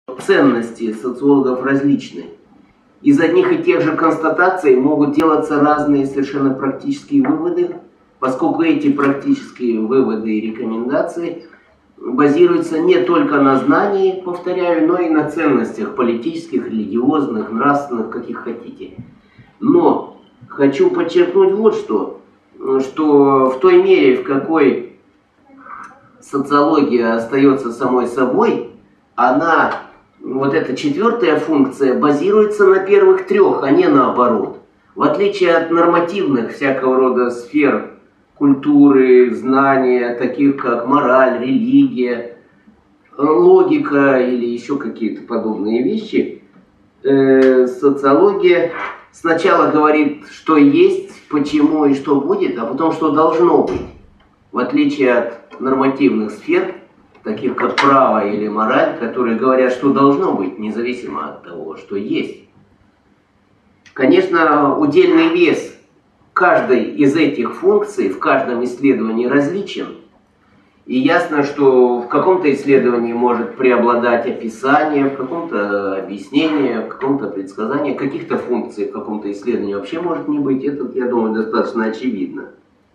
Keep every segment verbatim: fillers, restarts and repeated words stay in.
ценности социологов различны. Из одних и тех же констатаций могут делаться разные совершенно практические выводы, поскольку эти практические выводы и рекомендации базируются не только на знании, повторяю, но и на ценностях политических, религиозных, нравственных, каких хотите. Но хочу подчеркнуть вот что, что в той мере, в какой социология остается самой собой, она, вот эта четвертая функция, базируется на первых трех, а не наоборот. В отличие от нормативных всякого рода сфер культуры, знания, таких как мораль, религия, логика или еще какие-то подобные вещи, э, социология сначала говорит, что есть, почему и что будет, а потом, что должно быть. В отличие от нормативных сфер, таких как право или мораль, которые говорят, что должно быть, независимо от того, что есть. Конечно, удельный вес каждой из этих функций в каждом исследовании различен. И ясно, что в каком-то исследовании может преобладать описание, в каком-то объяснение, в каком-то предсказании, каких-то функций в каком-то исследовании вообще может не быть. Это, я думаю, достаточно очевидно.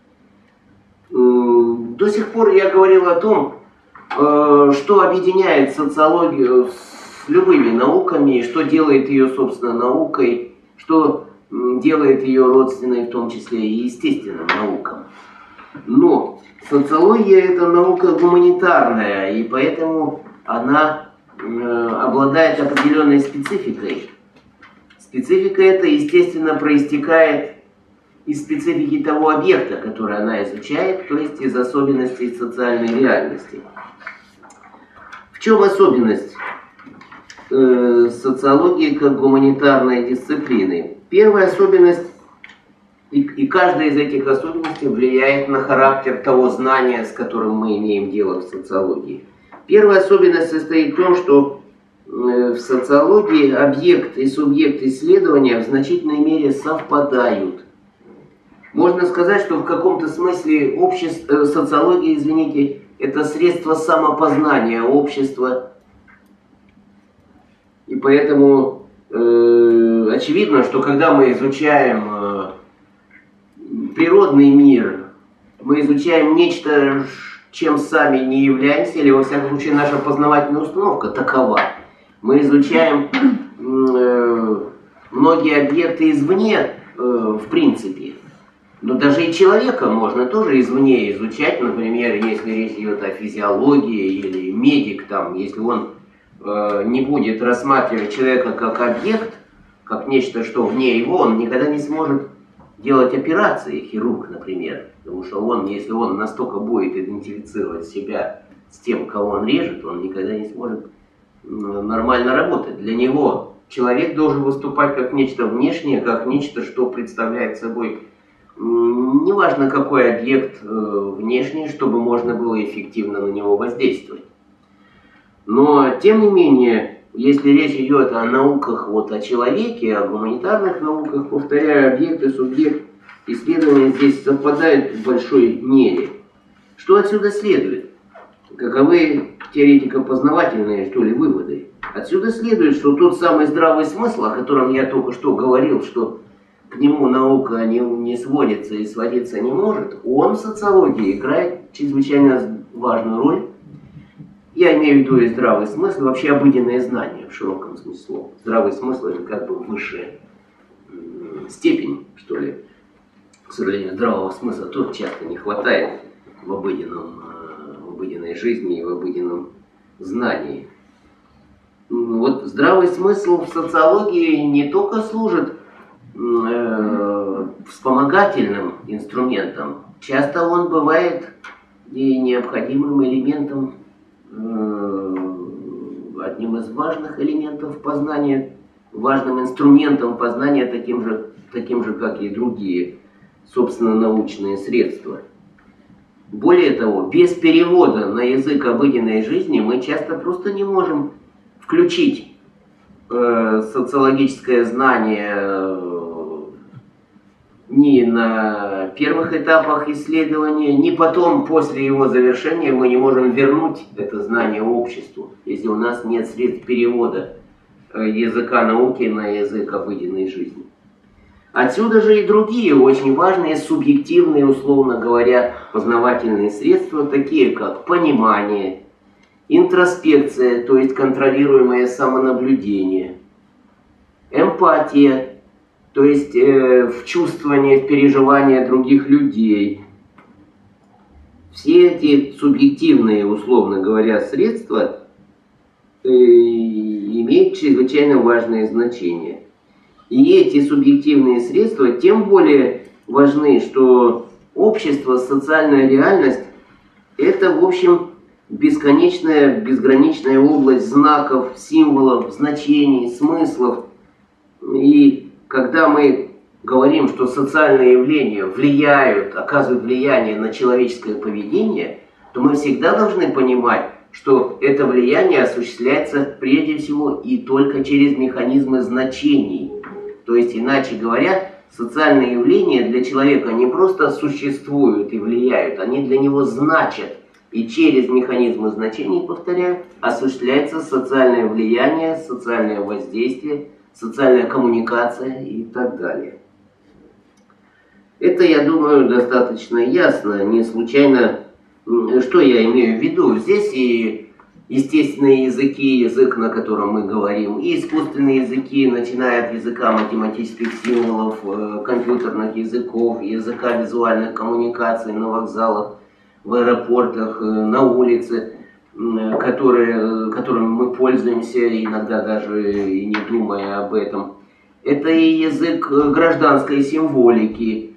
До сих пор я говорил о том, что объединяет социологию с любыми науками, что делает ее, собственно, наукой, что делает ее родственной, в том числе и естественным наукам. Но социология – это наука гуманитарная, и поэтому она обладает определенной спецификой. Специфика эта, естественно, проистекает из специфики того объекта, который она изучает, то есть из особенностей социальной реальности. В чем особенность э, социологии как гуманитарной дисциплины? Первая особенность, и, и каждая из этих особенностей влияет на характер того знания, с которым мы имеем дело в социологии. Первая особенность состоит в том, что э, в социологии объект и субъект исследования в значительной мере совпадают. Можно сказать, что в каком-то смысле общество, социология, извините, это средство самопознания общества. И поэтому э, очевидно, что когда мы изучаем э, природный мир, мы изучаем нечто, чем сами не являемся, или во всяком случае наша познавательная установка такова. Мы изучаем э, многие объекты извне, э, в принципе. Но даже и человека можно тоже извне изучать, например, если речь идет о физиологии или медик, там, если он э, не будет рассматривать человека как объект, как нечто, что вне его, он никогда не сможет делать операции, хирург, например. Потому что он, если он настолько будет идентифицировать себя с тем, кого он режет, он никогда не сможет нормально работать. Для него человек должен выступать как нечто внешнее, как нечто, что представляет собой неважно какой объект э, внешний, чтобы можно было эффективно на него воздействовать. Но, тем не менее, если речь идет о науках, вот, о человеке, о гуманитарных науках, повторяю, объект и субъект исследования здесь совпадают в большой мере. Что отсюда следует? Каковы теоретико-познавательные, что ли, выводы? Отсюда следует, что тот самый здравый смысл, о котором я только что говорил, что к нему наука не, не сводится и сводиться не может, он в социологии играет чрезвычайно важную роль. Я имею в виду и здравый смысл, вообще обыденное знание в широком смысле слова. Здравый смысл – это как бы высшая степень, что ли. К сожалению, здравого смысла тоже часто не хватает в, обыденном, в обыденной жизни и в обыденном знании. Вот здравый смысл в социологии не только служит вспомогательным инструментом, часто он бывает и необходимым элементом, одним из важных элементов познания, важным инструментом познания, таким же, таким же, как и другие, собственно, научные средства. Более того, без перевода на язык обыденной жизни мы часто просто не можем включить э, социологическое знание ни на первых этапах исследования, ни потом, после его завершения, мы не можем вернуть это знание обществу, если у нас нет средств перевода языка науки на язык обыденной жизни. Отсюда же и другие очень важные субъективные, условно говоря, познавательные средства, такие как понимание, интроспекция, то есть контролируемое самонаблюдение, эмпатия, то есть э, вчувствование, в переживание других людей. Все эти субъективные, условно говоря, средства э, имеют чрезвычайно важное значение. И эти субъективные средства тем более важны, что общество, социальная реальность – это, в общем, бесконечная, безграничная область знаков, символов, значений, смыслов. И когда мы говорим, что социальные явления влияют, оказывают влияние на человеческое поведение, то мы всегда должны понимать, что это влияние осуществляется прежде всего и только через механизмы значений. То есть, иначе говоря, социальные явления для человека не просто существуют и влияют, они для него значат. И через механизмы значений, повторяю, осуществляется социальное влияние, социальное воздействие, социальная коммуникация и так далее. Это, я думаю, достаточно ясно. Не случайно, что я имею в виду. Здесь и естественные языки, язык, на котором мы говорим, и искусственные языки, начиная от языка математических символов, компьютерных языков, языка визуальных коммуникаций на вокзалах, в аэропортах, на улице, которые, которыми мы пользуемся, иногда даже и не думая об этом. Это и язык гражданской символики.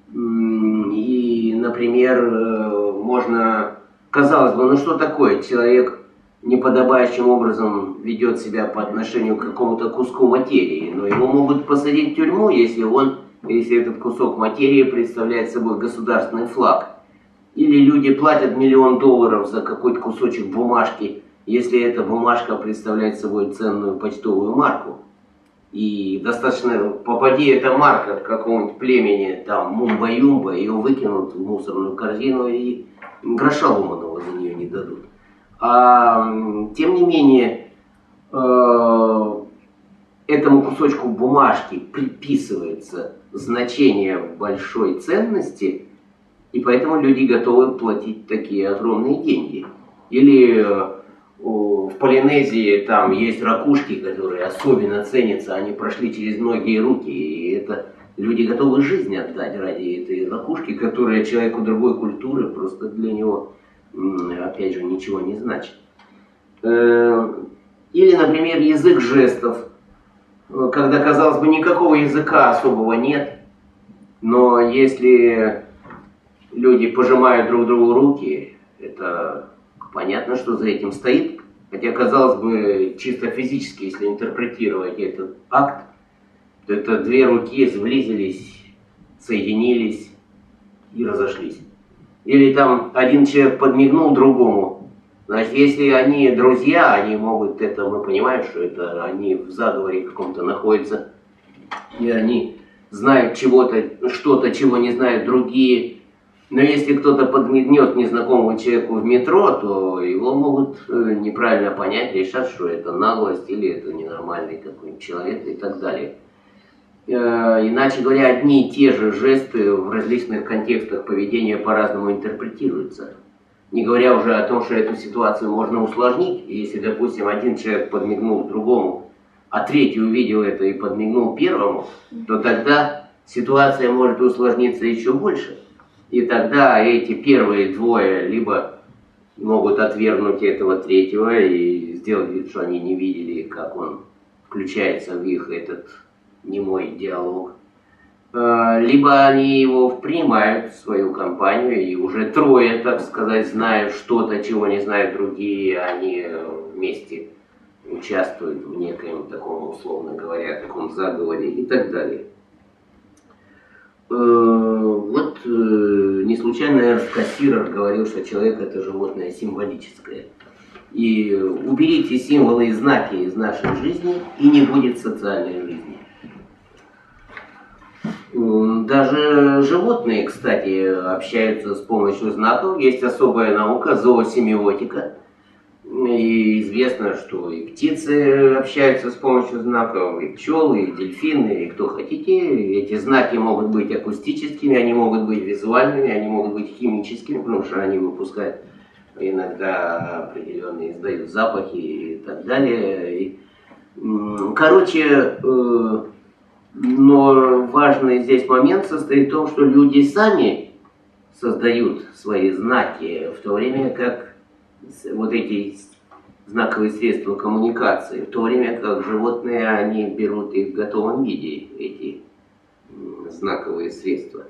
И, например, можно, казалось бы, ну что такое, человек неподобающим образом ведет себя по отношению к какому-то куску материи, но его могут посадить в тюрьму, если он, если этот кусок материи представляет собой государственный флаг. Или люди платят миллион долларов за какой-то кусочек бумажки, если эта бумажка представляет собой ценную почтовую марку. И достаточно, попади эта марка к какому-нибудь племени, там, мумба-юмба, ее выкинут в мусорную корзину и гроша ломаного за нее не дадут. А, тем не менее, э, этому кусочку бумажки приписывается значение большой ценности, и поэтому люди готовы платить такие огромные деньги. Или э, в Полинезии там есть ракушки, которые особенно ценятся, они прошли через многие руки, и это люди готовы жизнь отдать ради этой ракушки, которая человеку другой культуры просто для него, опять же, ничего не значит. Или, например, язык жестов, когда, казалось бы, никакого языка особого нет, но если люди пожимают друг другу руки, это понятно, что за этим стоит. Хотя, казалось бы, чисто физически, если интерпретировать этот акт, то это две руки сблизились, соединились и разошлись. Или там один человек подмигнул другому. Значит, если они друзья, они могут это, мы понимаем, что это они в заговоре каком-то находятся, и они знают чего-то, что-то, чего не знают другие. Но если кто-то подмигнет незнакомому человеку в метро, то его могут неправильно понять, решат, что это наглость или это ненормальный какой-нибудь человек и так далее. Иначе говоря, одни и те же жесты в различных контекстах поведения по-разному интерпретируются. Не говоря уже о том, что эту ситуацию можно усложнить. Если, допустим, один человек подмигнул другому, а третий увидел это и подмигнул первому, то тогда ситуация может усложниться еще больше. И тогда эти первые двое либо могут отвергнуть этого третьего и сделать вид, что они не видели, как он включается в их этот немой диалог. Либо они его принимают в свою компанию, и уже трое, так сказать, знают что-то, чего не знают другие, они вместе участвуют в некоем таком, условно говоря, таком заговоре и так далее. Вот не случайно, наверное, кассирер говорил, что человек — это животное символическое. И уберите символы и знаки из нашей жизни, и не будет социальной жизни. Даже животные, кстати, общаются с помощью знаков. Есть особая наука, зоосемиотика. И известно, что и птицы общаются с помощью знаков, и пчелы, и дельфины, и кто хотите. Эти знаки могут быть акустическими, они могут быть визуальными, они могут быть химическими, потому что они выпускают иногда определенные, издают запахи и так далее. И, короче, но важный здесь момент состоит в том, что люди сами создают свои знаки, в то время как вот эти знаковые средства коммуникации, в то время как животные, они берут их в готовом виде, эти знаковые средства.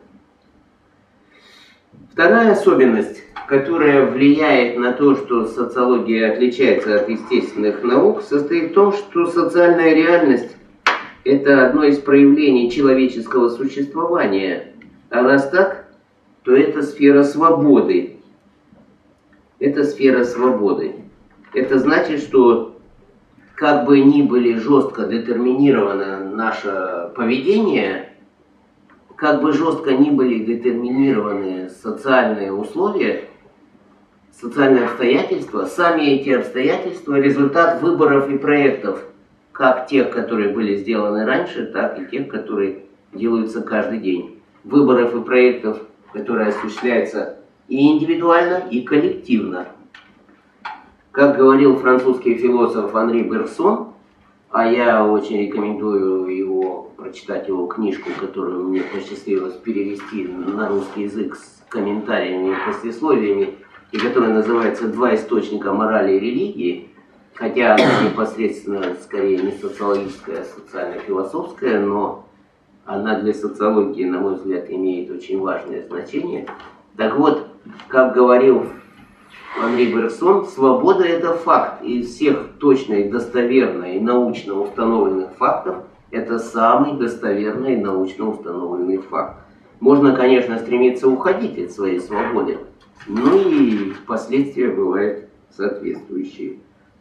Вторая особенность, которая влияет на то, что социология отличается от естественных наук, состоит в том, что социальная реальность – это одно из проявлений человеческого существования. А раз так, то это сфера свободы. Это сфера свободы. Это значит, что как бы ни были жестко детерминировано наше поведение, как бы жестко ни были детерминированы социальные условия, социальные обстоятельства, сами эти обстоятельства – результат выборов и проектов, как тех, которые были сделаны раньше, так и тех, которые делаются каждый день. Выборов и проектов, которые осуществляются и индивидуально, и коллективно. Как говорил французский философ Анри Берсон, а я очень рекомендую его, прочитать его книжку, которую мне посчастливилось перевести на русский язык с комментариями и послесловиями, и которая называется «Два источника морали и религии», хотя она непосредственно скорее не социологическая, а социально-философская, но она для социологии, на мой взгляд, имеет очень важное значение. Так вот, как говорил Анри Берсон, свобода – это факт. Из всех точно и достоверно и научно установленных фактов это самый достоверный и научно установленный факт. Можно, конечно, стремиться уходить от своей свободы, но и последствия бывают соответствующие.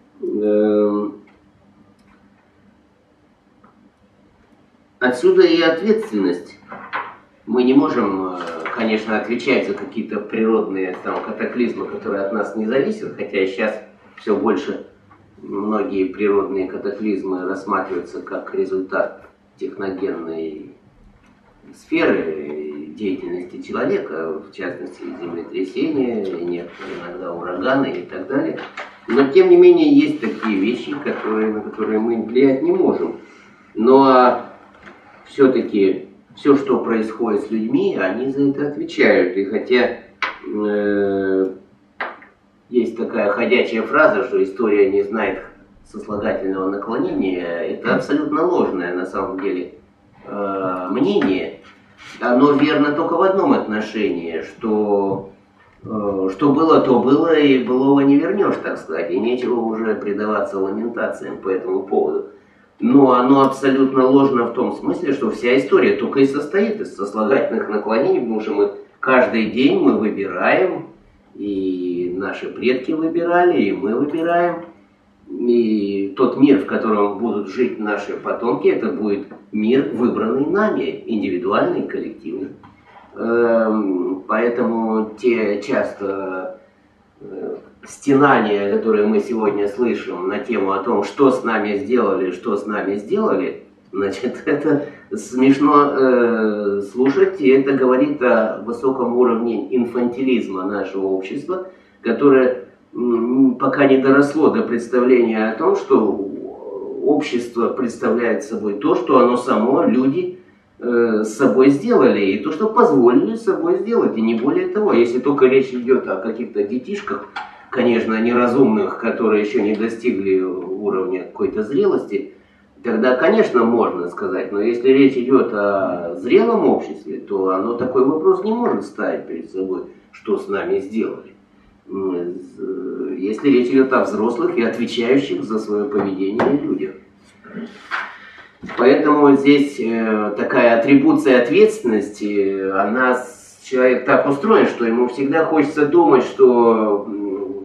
Отсюда и ответственность. Мы не можем, конечно, отвечать за какие-то природные там, катаклизмы, которые от нас не зависят, хотя сейчас все больше многие природные катаклизмы рассматриваются как результат техногенной сферы деятельности человека, в частности землетрясения, иногда ураганы и так далее. Но тем не менее есть такие вещи, которые, на которые мы влиять не можем. Но все-таки все, что происходит с людьми, они за это отвечают. И хотя э, есть такая ходячая фраза, что история не знает сослагательного наклонения, это абсолютно ложное на самом деле э, мнение. Оно верно только в одном отношении, что э, что было, то было, и былого не вернешь, так сказать, и нечего уже предаваться ламентациям по этому поводу. Но оно абсолютно ложно в том смысле, что вся история только и состоит из сослагательных наклонений, потому что мы каждый день мы выбираем, и наши предки выбирали, и мы выбираем. И тот мир, в котором будут жить наши потомки, это будет мир, выбранный нами, индивидуальный, коллективный. Поэтому те часто стенания, которые мы сегодня слышим на тему о том, что с нами сделали, что с нами сделали, значит, это смешно э, слушать, и это говорит о высоком уровне инфантилизма нашего общества, которое м, пока не доросло до представления о том, что общество представляет собой то, что оно само, люди, э, с собой сделали, и то, что позволили с собой сделать, и не более того. Если только речь идет о каких-то детишках, конечно, неразумных, которые еще не достигли уровня какой-то зрелости, тогда, конечно, можно сказать, но если речь идет о зрелом обществе, то оно такой вопрос не может ставить перед собой, что с нами сделали. Если речь идет о взрослых и отвечающих за свое поведение людях. Поэтому здесь такая атрибуция ответственности, она, человек так устроен, что ему всегда хочется думать, что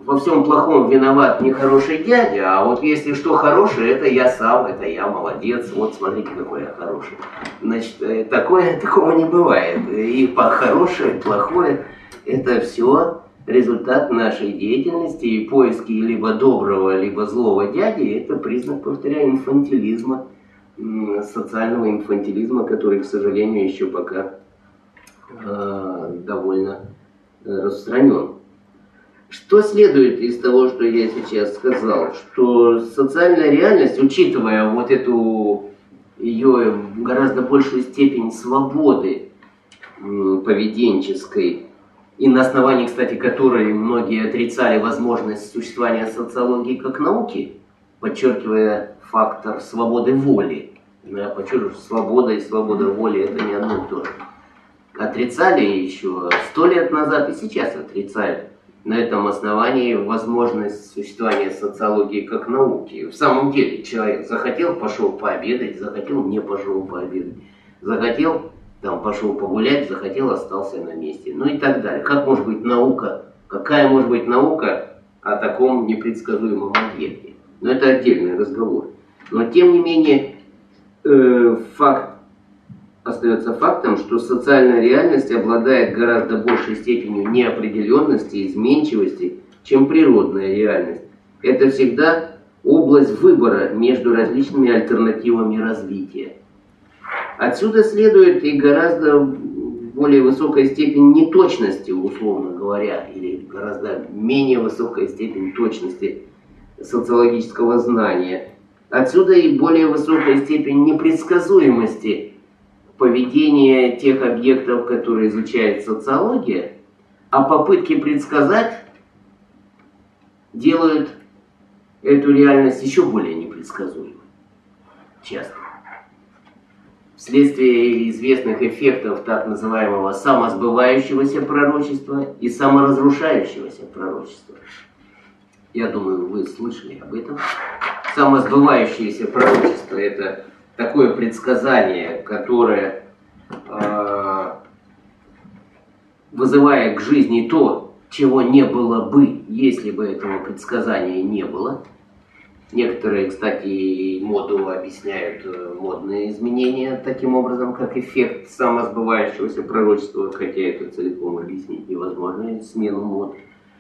во всем плохом виноват нехороший дядя, а вот если что хорошее, это я сам, это я молодец, вот смотрите, какой я хороший. Значит, такое, такого не бывает. И по хорошее, плохое, это все результат нашей деятельности, и поиски либо доброго, либо злого дяди, это признак, повторяю, инфантилизма, социального инфантилизма, который, к сожалению, еще пока э, довольно распространен. Что следует из того, что я сейчас сказал? Что социальная реальность, учитывая вот эту ее гораздо большую степень свободы поведенческой, и на основании, кстати, которой многие отрицали возможность существования социологии как науки, подчеркивая фактор свободы воли. Я подчеркиваю, свобода и свобода воли – это не одно и то же. Отрицали еще сто лет назад и сейчас отрицают на этом основании возможность существования социологии как науки. В самом деле человек захотел – пошел пообедать, захотел – не пошел пообедать, захотел – там пошел погулять, захотел, остался на месте. Ну и так далее. Как может быть наука? Какая может быть наука о таком непредсказуемом объекте? Но это отдельный разговор. Но тем не менее, э, факт остается фактом, что социальная реальность обладает гораздо большей степенью неопределенности, изменчивости, чем природная реальность. Это всегда область выбора между различными альтернативами развития. Отсюда следует и гораздо более высокая степень неточности, условно говоря, или гораздо менее высокая степень точности социологического знания. Отсюда и более высокая степень непредсказуемости поведения тех объектов, которые изучает социология, а попытки предсказать делают эту реальность еще более непредсказуемой. Часто. Вследствие известных эффектов так называемого самосбывающегося пророчества и саморазрушающегося пророчества. Я думаю, вы слышали об этом. Самосбывающееся пророчество – это такое предсказание, которое, э, вызывая к жизни то, чего не было бы, если бы этого предсказания не было. Некоторые, кстати, моду объясняют модные изменения таким образом, как эффект самосбывающегося пророчества, хотя это целиком объяснить невозможно, смену мод.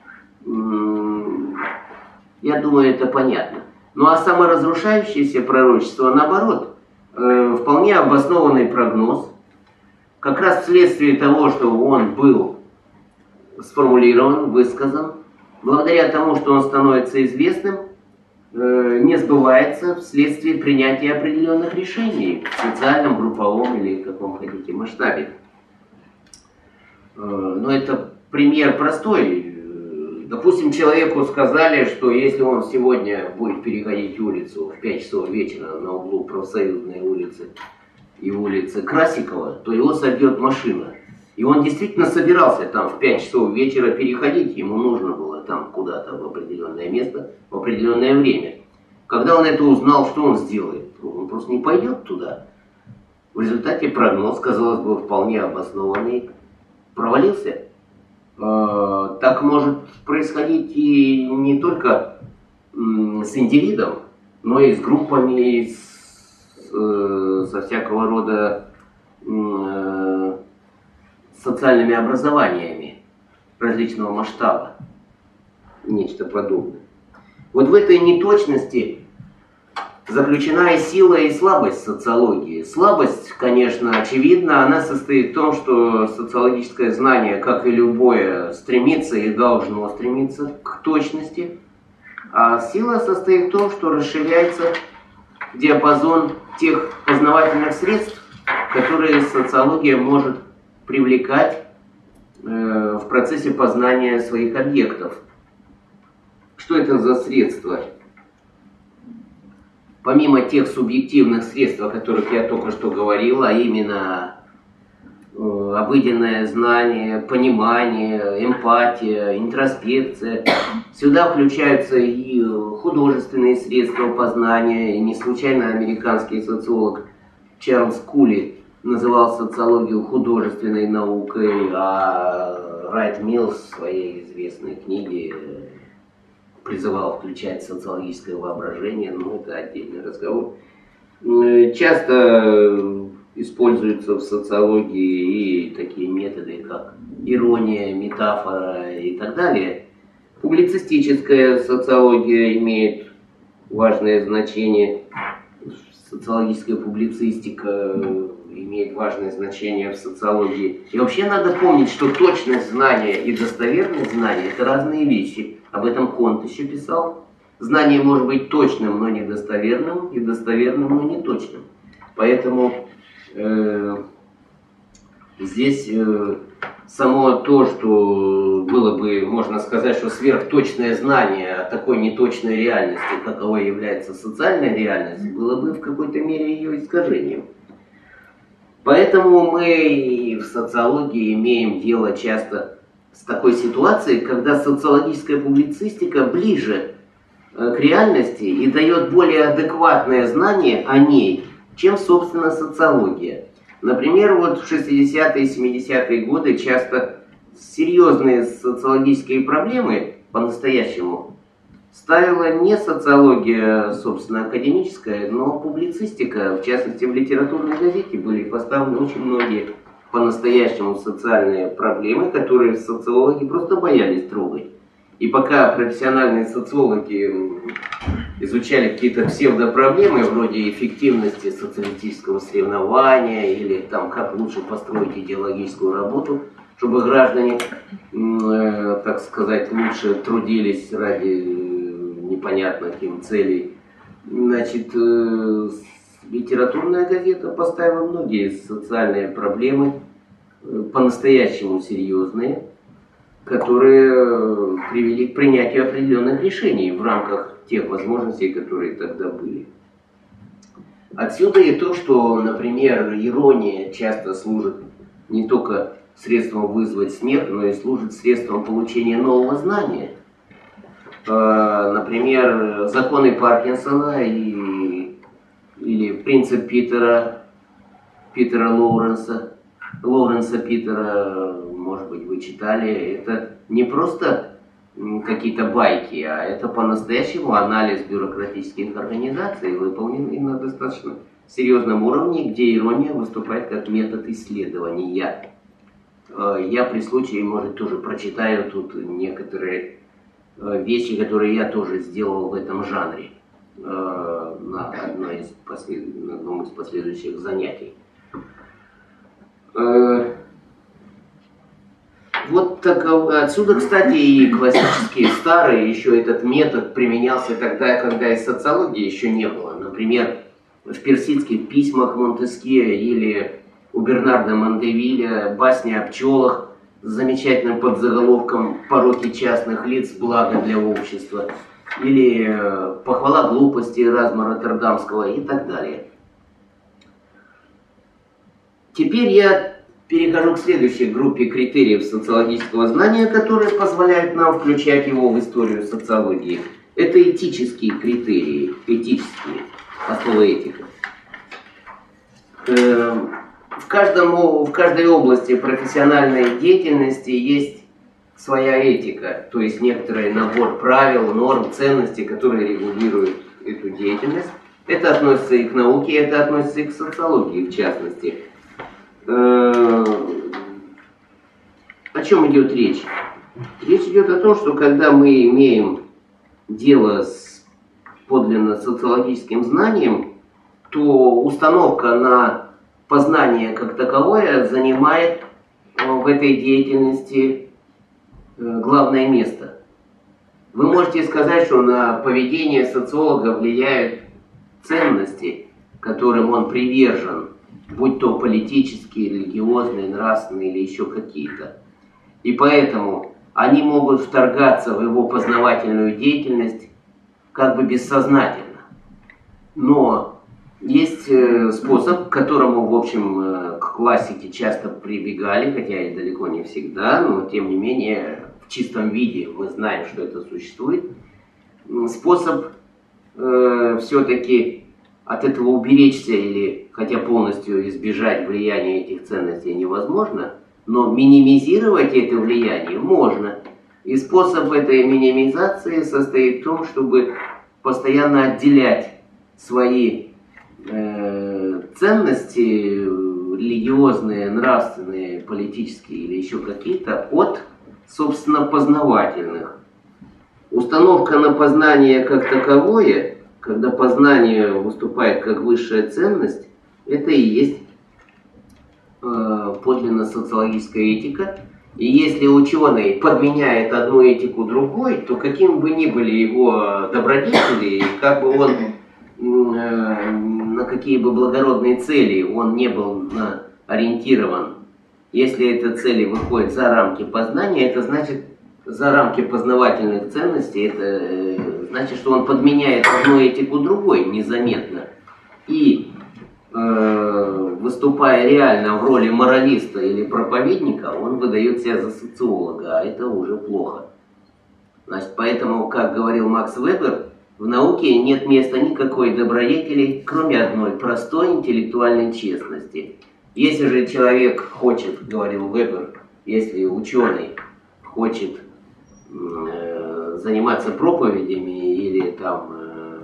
Я думаю, это понятно. Ну а саморазрушающееся пророчество, наоборот, вполне обоснованный прогноз, как раз вследствие того, что он был сформулирован, высказан, благодаря тому, что он становится известным, не сбывается вследствие принятия определенных решений в социальном, групповом или каком хотите масштабе. Но это пример простой. Допустим, человеку сказали, что если он сегодня будет переходить улицу в пять часов вечера на углу Профсоюзной улицы и улицы Красикова, то его собьет машина. И он действительно собирался там в пять часов вечера переходить, ему нужно было там куда-то в определенное место, в определенное время. Когда он это узнал, что он сделает? Он просто не пойдет туда. В результате прогноз, казалось бы, вполне обоснованный, провалился. Так может происходить и не только с индивидом, но и с группами, с, со всякого рода социальными образованиями различного масштаба, нечто подобное. Вот в этой неточности заключена и сила, и слабость социологии. Слабость, конечно, очевидна, она состоит в том, что социологическое знание, как и любое, стремится и должно стремиться к точности, а сила состоит в том, что расширяется диапазон тех познавательных средств, которые социология может привлекать э, в процессе познания своих объектов. Что это за средства? Помимо тех субъективных средств, о которых я только что говорил, а именно э, обыденное знание, понимание, эмпатия, интроспекция, сюда включаются и художественные средства познания, и не случайно американский социолог Чарльз Кули называл социологию художественной наукой, а Райт Миллс в своей известной книге призывал включать социологическое воображение, но это отдельный разговор. Часто используются в социологии и такие методы, как ирония, метафора и так далее. Публицистическая социология имеет важное значение, социологическая публицистика имеет важное значение в социологии. И вообще надо помнить, что точность знания и достоверность знания – это разные вещи. Об этом Конт еще писал. Знание может быть точным, но недостоверным, и достоверным, но не точным. Поэтому э, здесь э, само то, что было бы, можно сказать, что сверхточное знание о такой неточной реальности, каковой является социальная реальность, было бы в какой-то мере ее искажением. Поэтому мы в социологии имеем дело часто с такой ситуацией, когда социологическая публицистика ближе к реальности и дает более адекватное знание о ней, чем, собственно, социология. Например, вот в шестидесятые и семидесятые годы часто серьезные социологические проблемы по-настоящему ставила не социология, собственно, академическая, но публицистика. В частности, в литературной газете были поставлены очень многие по-настоящему социальные проблемы, которые социологи просто боялись трогать. И пока профессиональные социологи изучали какие-то псевдопроблемы, вроде эффективности социалистического соревнования, или там, как лучше построить идеологическую работу, чтобы граждане, э, так сказать, лучше трудились ради непонятных им целей, значит, э, литературная газета поставила многие социальные проблемы, э, по-настоящему серьезные, которые привели к принятию определенных решений в рамках тех возможностей, которые тогда были. Отсюда и то, что, например, ирония часто служит не только средством вызвать смех, но и служит средством получения нового знания. Например, законы Паркинсона и, или принцип Питера, Питера Лоуренса, Лоуренса Питера, может быть, вы читали, это не просто какие-то байки, а это по-настоящему анализ бюрократических организаций, выполненный на достаточно серьезном уровне, где ирония выступает как метод исследования. Я при случае, может, тоже прочитаю тут некоторые вещи, которые я тоже сделал в этом жанре на, одной из послед... на одном из последующих занятий. Вот так, отсюда, кстати, и классические старые, еще этот метод применялся тогда, когда и социологии еще не было. Например, в персидских письмах Монтескье или у Бернарда Мандевиля басня о пчелах с замечательным подзаголовком «Пороки частных лиц, благо для общества», или «Похвала глупости» Эразма Роттердамского и так далее. Теперь я перехожу к следующей группе критериев социологического знания, которые позволяют нам включать его в историю социологии. Это этические критерии, этические, от слова этика. В, каждом, в каждой области профессиональной деятельности есть своя этика, то есть некоторый набор правил, норм, ценностей, которые регулируют эту деятельность. Это относится и к науке, это относится и к социологии в частности. О чем идет речь? Речь идет о том, что когда мы имеем дело с подлинно социологическим знанием, то установка на познание как таковое занимает в этой деятельности главное место. Вы можете сказать, что на поведение социолога влияют ценности, которым он привержен, будь то политические, религиозные, нравственные или еще какие-то. И поэтому они могут вторгаться в его познавательную деятельность как бы бессознательно. Но есть способ, к которому, в общем, к классике часто прибегали, хотя и далеко не всегда, но тем не менее в чистом виде мы знаем, что это существует. Способ э, все-таки от этого уберечься, или хотя полностью избежать влияния этих ценностей невозможно, но минимизировать это влияние можно. И способ этой минимизации состоит в том, чтобы постоянно отделять свои э, ценности религиозные, нравственные, политические или еще какие-то от, собственно, познавательных. Установка на познание как таковое, когда познание выступает как высшая ценность, это и есть э, подлинно социологическая этика. И если ученый подменяет одну этику другой, то каким бы ни были его добродетели, как бы он, э, на какие бы благородные цели он не был на, ориентирован, если эта цель выходит за рамки познания, это значит, за рамки познавательных ценностей, это э, значит, что он подменяет одну этику другой незаметно. И э, выступая реально в роли моралиста или проповедника, он выдает себя за социолога, а это уже плохо. Значит, поэтому, как говорил Макс Вебер, в науке нет места никакой добродетели, кроме одной простой интеллектуальной честности. Если же человек хочет, говорил Вебер, если ученый хочет э, заниматься проповедями или там э,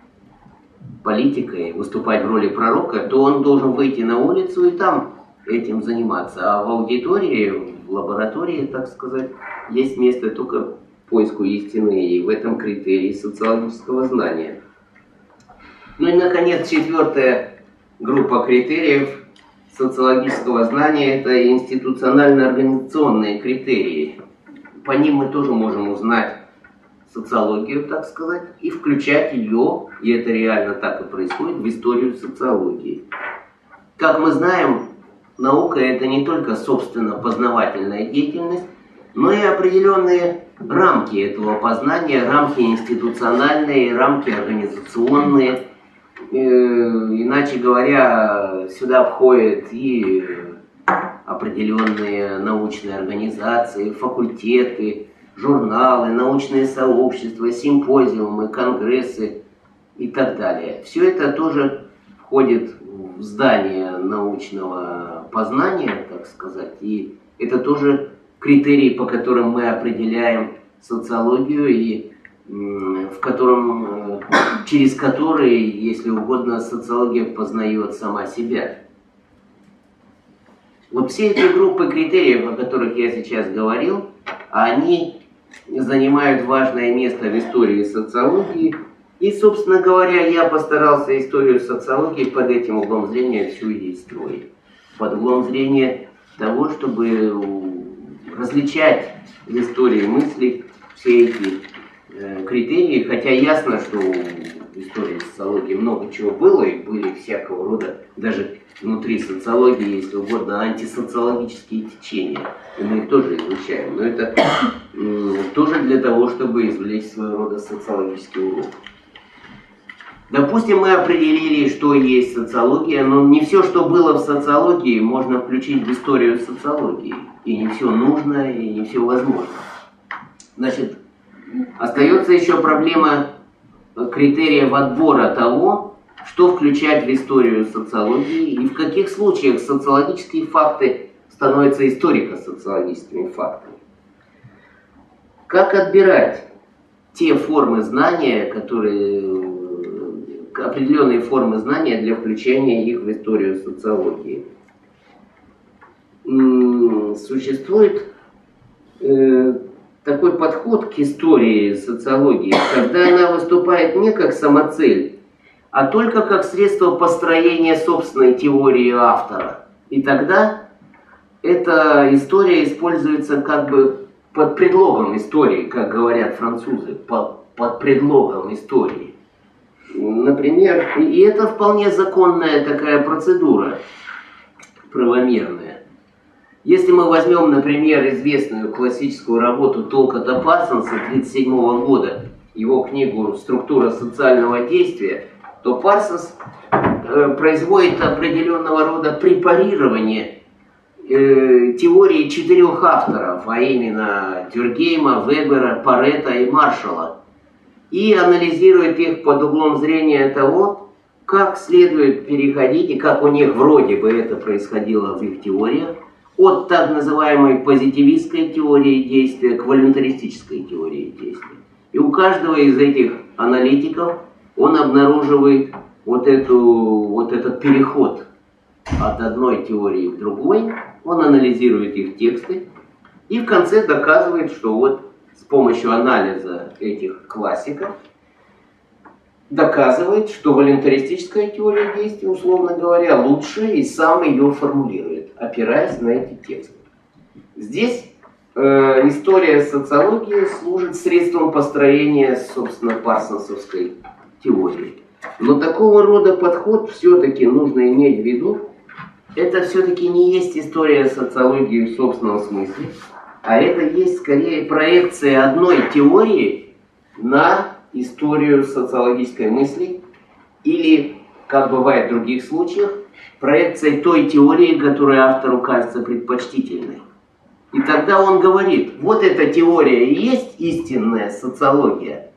политикой, выступать в роли пророка, то он должен выйти на улицу и там этим заниматься. А в аудитории, в лаборатории, так сказать, есть место только поиску истины, и в этом критерии социологического знания. Ну и, наконец, четвертая группа критериев социологического знания – это институционально-организационные критерии. По ним мы тоже можем узнать социологию, так сказать, и включать ее, и это реально так и происходит, в историю социологии. Как мы знаем, наука – это не только, собственно, познавательная деятельность, но и определенные рамки этого познания, рамки институциональные, рамки организационные. Иначе говоря, сюда входят и определенные научные организации, факультеты, журналы, научные сообщества, симпозиумы, конгрессы и так далее. Все это тоже входит в здание научного познания, так сказать, и это тоже критерии, по которым мы определяем социологию и в котором, через которые, если угодно, социология познает сама себя. Вот все эти группы критериев, о которых я сейчас говорил, они занимают важное место в истории социологии. И, собственно говоря, я постарался историю социологии под этим углом зрения всю и строить. Под углом зрения того, чтобы различать в истории мысли все эти э, критерии, хотя ясно, что в истории социологии много чего было, и были всякого рода, даже внутри социологии, если угодно, антисоциологические течения, и мы их тоже изучаем, но это э, тоже для того, чтобы извлечь своего рода социологический урок. Допустим, мы определили, что есть социология, но не все, что было в социологии, можно включить в историю социологии. И не все нужно, и не все возможно. Значит, остается еще проблема критериев отбора того, что включать в историю социологии, и в каких случаях социологические факты становятся историко-социологическими фактами. Как отбирать те формы знания, которые... определенные формы знания для включения их в историю социологии. Существует э, такой подход к истории социологии, когда она выступает не как самоцель, а только как средство построения собственной теории автора. И тогда эта история используется как бы под предлогом истории, как говорят французы, под, под предлогом истории. Например, и это вполне законная такая процедура, правомерная. Если мы возьмем, например, известную классическую работу Толкотта Парсонса тысяча девятьсот тридцать седьмого года, его книгу «Структура социального действия», то Парсонс э, производит определенного рода препарирование э, теории четырех авторов, а именно Дюркгейма, Вебера, Парето и Маршалла, и анализирует их под углом зрения того, как следует переходить, и как у них вроде бы это происходило в их теориях, от так называемой позитивистской теории действия к волюнтаристической теории действия. И у каждого из этих аналитиков он обнаруживает вот, эту, вот этот переход от одной теории к другой, он анализирует их тексты и в конце доказывает, что вот с помощью анализа этих классиков доказывает, что волюнтаристическая теория действия, условно говоря, лучше и сам ее формулирует, опираясь на эти тексты. Здесь э, история социологии служит средством построения, собственно, парсонсовской теории. Но такого рода подход все-таки нужно иметь в виду. Это все-таки не есть история социологии в собственном смысле, а это есть скорее проекция одной теории на историю социологической мысли или, как бывает в других случаях, проекция той теории, которая автору кажется предпочтительной. И тогда он говорит, вот эта теория и есть истинная социология.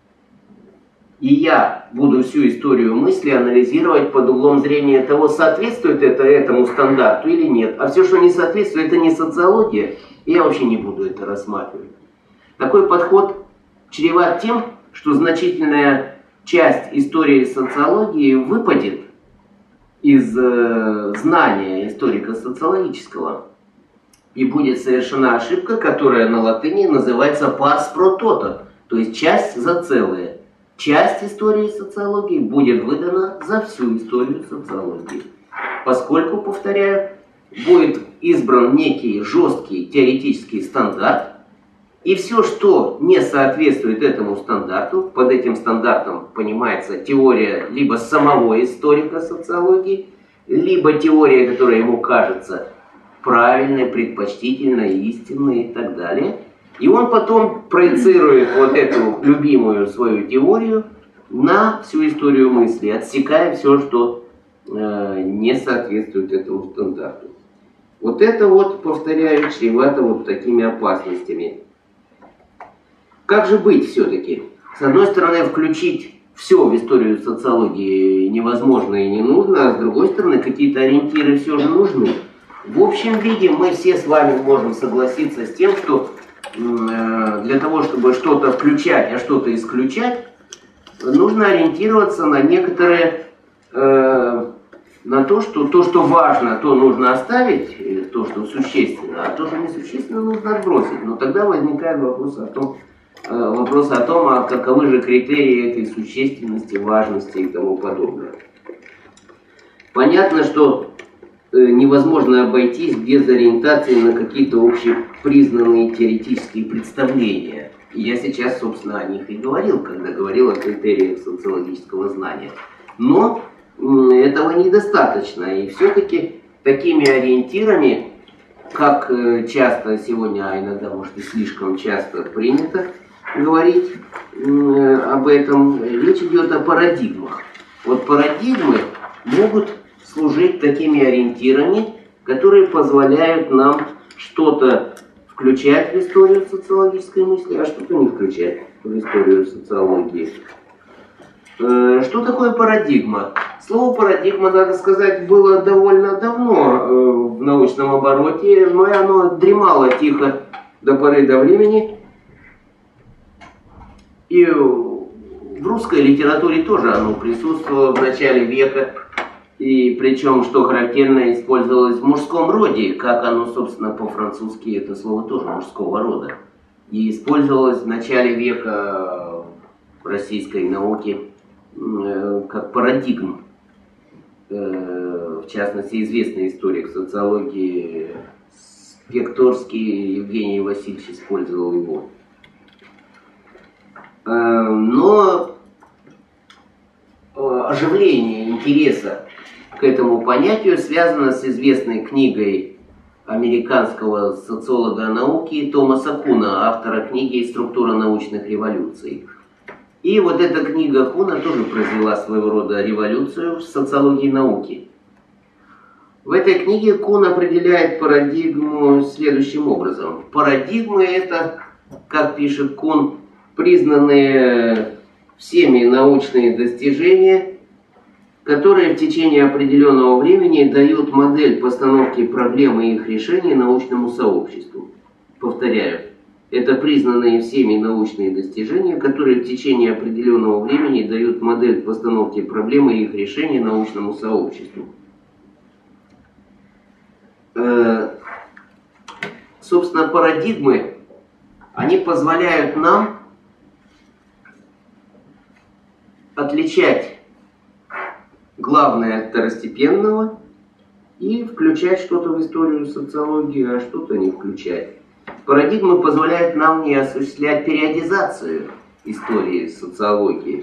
И я буду всю историю мысли анализировать под углом зрения того, соответствует это этому стандарту или нет. А все, что не соответствует, это не социология, и я вообще не буду это рассматривать. Такой подход чреват тем, что значительная часть истории социологии выпадет из э, знания историка социологического. И будет совершена ошибка, которая на латыни называется pars pro toto, то есть часть за целое. Часть истории социологии будет выдана за всю историю социологии. Поскольку, повторяю, будет избран некий жесткий теоретический стандарт, и все, что не соответствует этому стандарту, под этим стандартом понимается теория либо самого историка социологии, либо теория, которая ему кажется правильной, предпочтительной, истинной и так далее. И он потом проецирует вот эту любимую свою теорию на всю историю мысли, отсекая все, что э, не соответствует этому стандарту. Вот это вот, повторяю, чревато вот такими опасностями. Как же быть все-таки? С одной стороны, включить все в историю социологии невозможно и не нужно, а с другой стороны, какие-то ориентиры все же нужны. В общем виде мы все с вами можем согласиться с тем, что э, для того, чтобы что-то включать, а что-то исключать, нужно ориентироваться на некоторые, э, на то, что то, что важно, то нужно оставить, то, что существенно, а то, что несущественно, нужно отбросить. Но тогда возникает вопрос о том, Вопрос о том, а каковы же критерии этой существенности, важности и тому подобное. Понятно, что невозможно обойтись без ориентации на какие-то общепризнанные теоретические представления. И я сейчас, собственно, о них и говорил, когда говорил о критериях социологического знания. Но этого недостаточно. И все-таки такими ориентирами, как часто сегодня, а иногда, может, и слишком часто принято говорить э, об этом, речь идет о парадигмах. Вот парадигмы могут служить такими ориентирами, которые позволяют нам что-то включать в историю социологической мысли, а что-то не включать в историю социологии. Э, что такое парадигма? Слово парадигма, надо сказать, было довольно давно э, в научном обороте, но оно дремало тихо до поры до времени. И в русской литературе тоже оно присутствовало в начале века, и причем, что характерно, использовалось в мужском роде, как оно, собственно, по-французски это слово тоже мужского рода. И использовалось в начале века в российской науке как парадигм. В частности, известный историк социологии Пекторский Евгений Васильевич использовал его. Но оживление интереса к этому понятию связано с известной книгой американского социолога науки Томаса Куна, автора книги «Структура научных революций». И вот эта книга Куна тоже произвела своего рода революцию в социологии науки. В этой книге Кун определяет парадигму следующим образом. Парадигмы — это, как пишет Кун, признанные всеми научные достижения, которые в течение определенного времени дают модель постановки проблем и их решений научному сообществу. Повторяю, это признанные всеми научные достижения, которые в течение определенного времени дают модель постановки проблем и их решений научному сообществу. Э, собственно, парадигмы, они позволяют нам отличать главное от второстепенного и включать что-то в историю социологии, а что-то не включать. Парадигмы позволяют нам не осуществлять периодизацию истории социологии.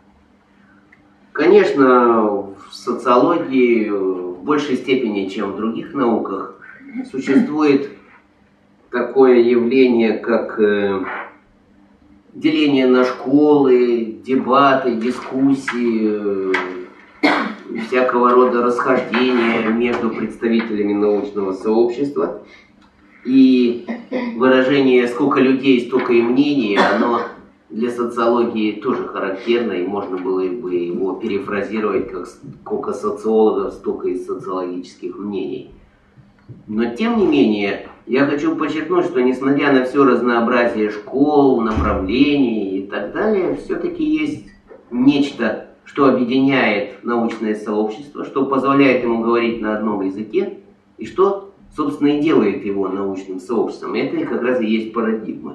Конечно, в социологии в большей степени, чем в других науках, существует такое явление, как деление на школы, дебаты, дискуссии, всякого рода расхождения между представителями научного сообщества. И выражение «сколько людей, столько и мнений», оно для социологии тоже характерно, и можно было бы его перефразировать как «сколько социологов, столько и социологических мнений». Но тем не менее, я хочу подчеркнуть, что несмотря на все разнообразие школ, направлений и так далее, все-таки есть нечто, что объединяет научное сообщество, что позволяет ему говорить на одном языке, и что, собственно, и делает его научным сообществом. И это как раз и есть парадигмы.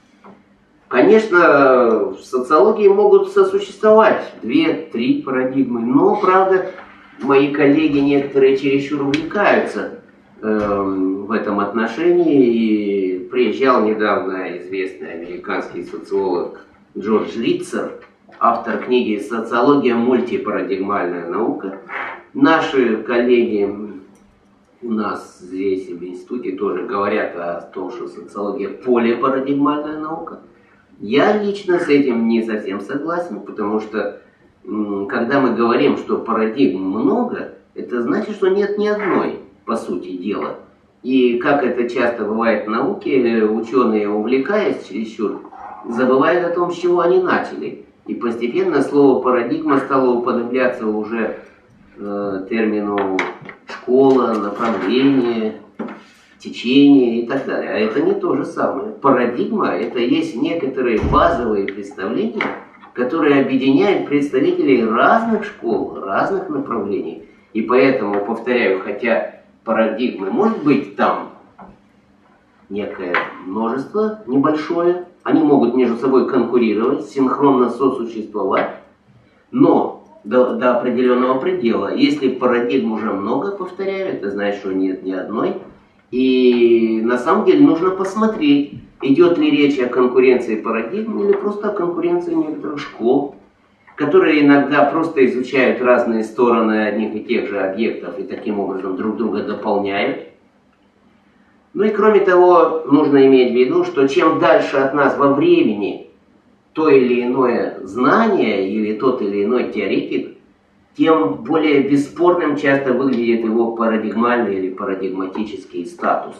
Конечно, в социологии могут сосуществовать две-три парадигмы, но, правда, мои коллеги некоторые чересчур увлекаются э, в этом отношении. И приезжал недавно известный американский социолог Джордж Ритцер, автор книги «Социология. Мультипарадигмальная наука». Наши коллеги у нас здесь в институте тоже говорят о том, что социология полипарадигмальная наука. Я лично с этим не совсем согласен, потому что когда мы говорим, что парадигм много, это значит, что нет ни одной, по сути дела. И как это часто бывает в науке, ученые, увлекаясь чересчур, забывают о том, с чего они начали. И постепенно слово парадигма стало уподобляться уже э, термину школа, направление, течение и так далее. А это не то же самое. Парадигма — это есть некоторые базовые представления, которые объединяют представителей разных школ, разных направлений. И поэтому, повторяю, хотя парадигмы может быть там некое множество небольшое, они могут между собой конкурировать, синхронно сосуществовать, но до, до определенного предела. Если парадигм уже много, повторяю, это значит, что нет ни одной. И на самом деле нужно посмотреть, идет ли речь о конкуренции парадигм или просто о конкуренции некоторых школ, которые иногда просто изучают разные стороны одних и тех же объектов и таким образом друг друга дополняют. Ну и кроме того, нужно иметь в виду, что чем дальше от нас во времени то или иное знание или тот или иной теоретик, тем более бесспорным часто выглядит его парадигмальный или парадигматический статус.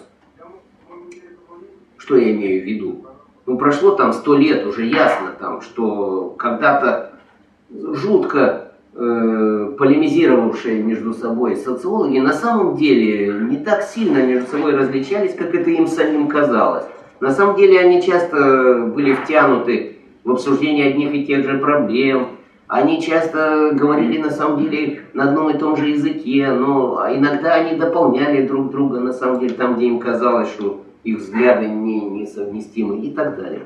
Что я имею в виду? Ну, прошло там сто лет, уже ясно, там, что когда-то жутко э, полемизировавшие между собой социологи на самом деле не так сильно между собой различались, как это им самим казалось. На самом деле они часто были втянуты в обсуждение одних и тех же проблем. Они часто говорили на самом деле на одном и том же языке, но иногда они дополняли друг друга, на самом деле, там, где им казалось, что их взгляды не, несовместимы и так далее.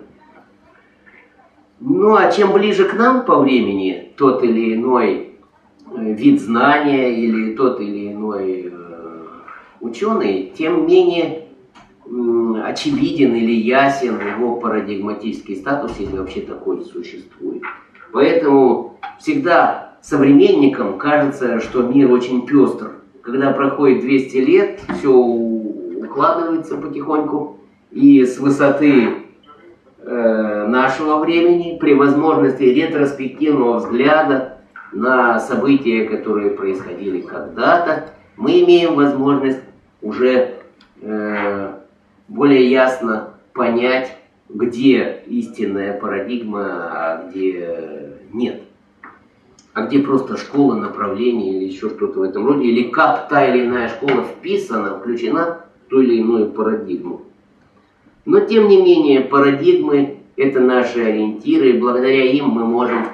Ну а чем ближе к нам по времени тот или иной вид знания или тот или иной э, ученый, тем менее э, очевиден или ясен его парадигматический статус, если вообще такой существует. Поэтому всегда современникам кажется, что мир очень пестр. Когда проходит двести лет, все укладывается потихоньку, и с высоты э, нашего времени, при возможности ретроспективного взгляда на события, которые происходили когда-то, мы имеем возможность уже э, более ясно понять, где истинная парадигма, а где нет. а где просто школа, направление или еще что-то в этом роде, или как та или иная школа вписана, включена в ту или иную парадигму. Но тем не менее парадигмы — это наши ориентиры, и благодаря им мы можем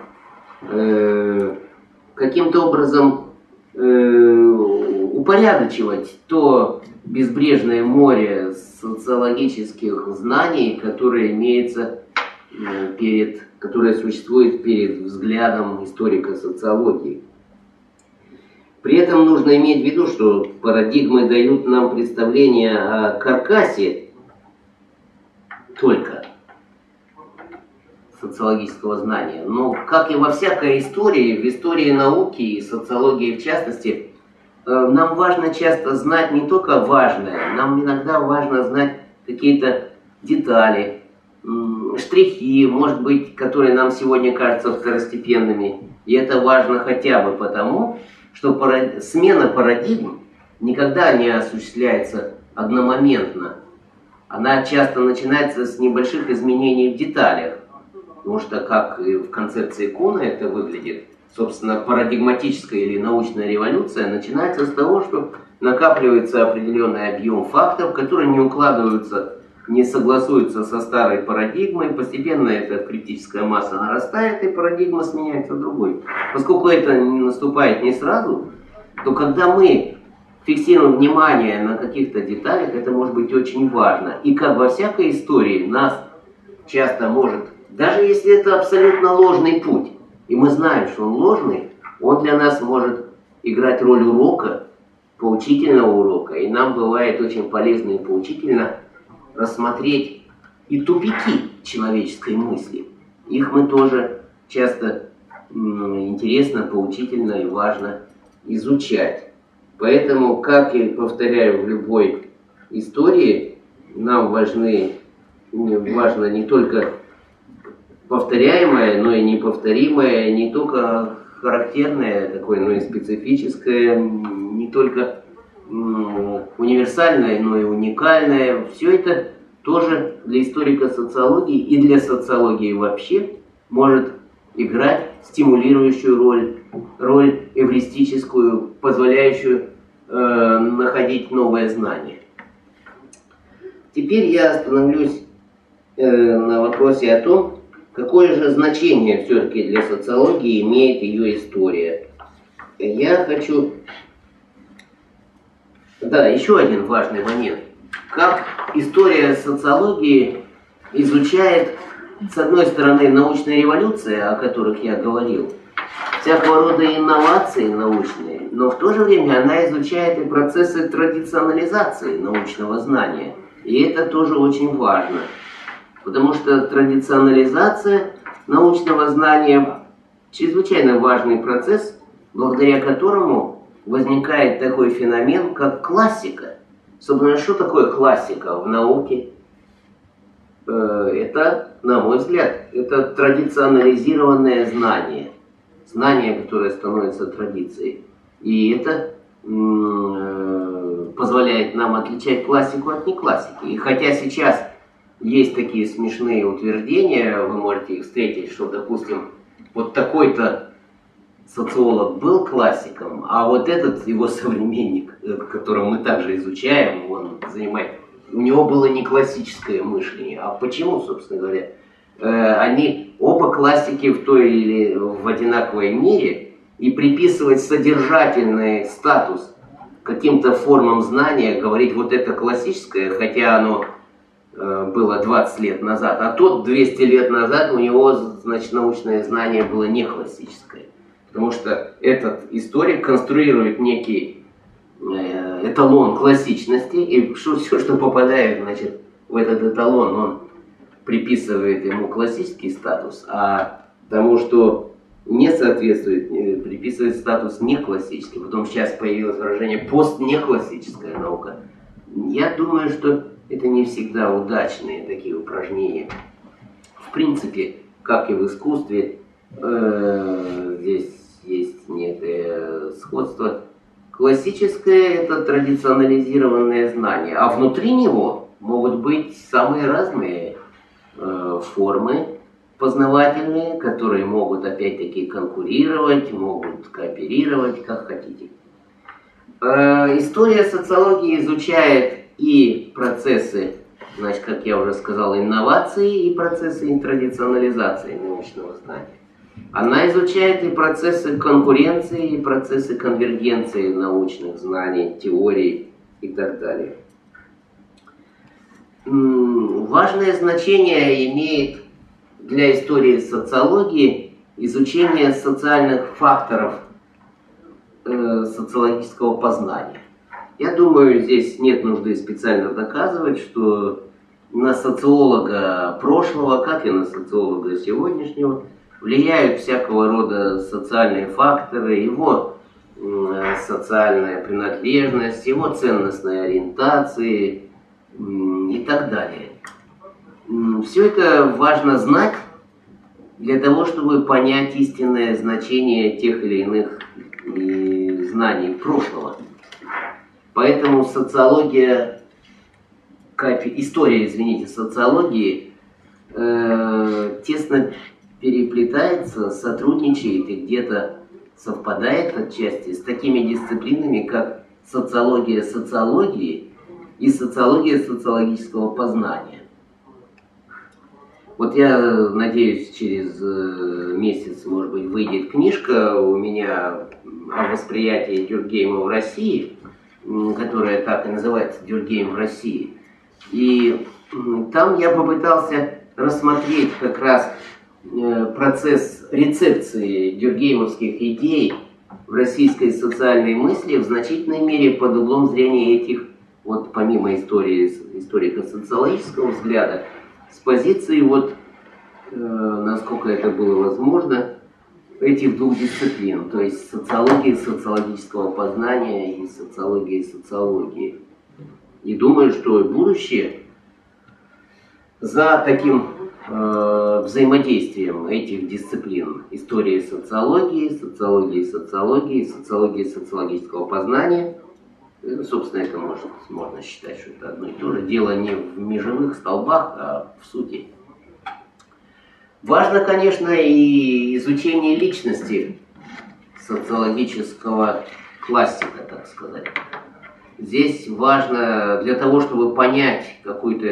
э, каким-то образом э, упорядочивать то безбрежное море социологических знаний, которое имеется э, перед, которое существует перед взглядом историка социологии. При этом нужно иметь в виду, что парадигмы дают нам представление о каркасе только социологического знания. Но, как и во всякой истории, в истории науки и социологии в частности, нам важно часто знать не только важное, нам иногда важно знать какие-то детали, штрихи, может быть, которые нам сегодня кажутся второстепенными. И это важно хотя бы потому, что парад... смена парадигм никогда не осуществляется одномоментно. Она часто начинается с небольших изменений в деталях. Потому что, как и в концепции Куна это выглядит, собственно, парадигматическая или научная революция начинается с того, что накапливается определенный объем фактов, которые не укладываются, не согласуются со старой парадигмой. Постепенно эта критическая масса нарастает, и парадигма сменяется другой. Поскольку это наступает не сразу, то когда мы фиксируем внимание на каких-то деталях, это может быть очень важно. И как во всякой истории, нас часто может, даже если это абсолютно ложный путь, и мы знаем, что он ложный, он для нас может играть роль урока, поучительного урока. И нам бывает очень полезно и поучительно рассмотреть и тупики человеческой мысли. Их мы тоже часто интересно, поучительно и важно изучать. Поэтому, как и повторяю в любой истории, нам важны, важно не только повторяемое, но и неповторимое, не только характерное, такое, но и специфическое, не только универсальное, но и уникальное. Все это тоже для историка социологии и для социологии вообще может играть стимулирующую роль, роль эвристическую, позволяющую э, находить новые знания. Теперь я остановлюсь э, на вопросе о том, какое же значение все-таки для социологии имеет ее история. Я хочу... Да, еще один важный момент. Как история социологии изучает, с одной стороны, научные революции, о которых я говорил, всякого рода инновации научные, но в то же время она изучает и процессы традиционализации научного знания. И это тоже очень важно, потому что традиционализация научного знания – чрезвычайно важный процесс, благодаря которому возникает такой феномен, как классика. Собственно, что такое классика в науке? Это, на мой взгляд, это традиционализированное знание. Знание, которое становится традицией. И это позволяет нам отличать классику от неклассики. И хотя сейчас есть такие смешные утверждения, вы можете их встретить, что, допустим, вот такой-то социолог был классиком, а вот этот его современник, которого мы также изучаем, он занимает, у него было не классическое мышление. А почему, собственно говоря? Они оба классики в той или в одинаковой мере, и приписывать содержательный статус каким-то формам знания, говорить вот это классическое, хотя оно было двадцать лет назад, а тот двести лет назад у него, значит, научное знание было не классическое. Потому что этот историк конструирует некий э, эталон классичности, и что, все, что попадает, значит, в этот эталон, он приписывает ему классический статус, а тому, что не соответствует, э, приписывает статус неклассический. Потом сейчас появилось выражение «постнеклассическая наука». Я думаю, что это не всегда удачные такие упражнения. В принципе, как и в искусстве, э, здесь есть некое сходство. Классическое – это традиционализированное знание, а внутри него могут быть самые разные э, формы познавательные, которые могут опять-таки конкурировать, могут кооперировать, как хотите. История социологии изучает и процессы, значит, как я уже сказал, инновации, и процессы интрадиционализации научного знания. Она изучает и процессы конкуренции, и процессы конвергенции научных знаний, теорий и так далее. Важное значение имеет для истории социологии изучение социальных факторов э, социологического познания. Я думаю, здесь нет нужды специально доказывать, что на социолога прошлого, как и на социолога сегодняшнего, влияют всякого рода социальные факторы, его э, социальная принадлежность, его ценностные ориентации э, и так далее. Все это важно знать для того, чтобы понять истинное значение тех или иных э, знаний прошлого. Поэтому социология, история, извините, социологии э, тесно переплетается, сотрудничает и где-то совпадает отчасти с такими дисциплинами, как социология социологии и социология социологического познания. Вот я надеюсь, через месяц, может быть, выйдет книжка у меня о восприятии Дюркгейма в России, которая так и называется «Дюркгейм в России». И там я попытался рассмотреть как раз процесс рецепции дюркгеймовских идей в российской социальной мысли в значительной мере под углом зрения этих, вот помимо истории, историко-социологического взгляда, с позиции, вот, э, насколько это было возможно, этих двух дисциплин, то есть социологии социологического познания и социологии социологии. И думаю, что будущее за таким э, взаимодействием этих дисциплин: истории социологии, социологии социологии, социологии социологического познания. Собственно, это может, можно считать, что это одно и то же. Дело не в межевых столбах, а в сути. Важно, конечно, и изучение личности социологического классика, так сказать. Здесь важно для того, чтобы понять какую-то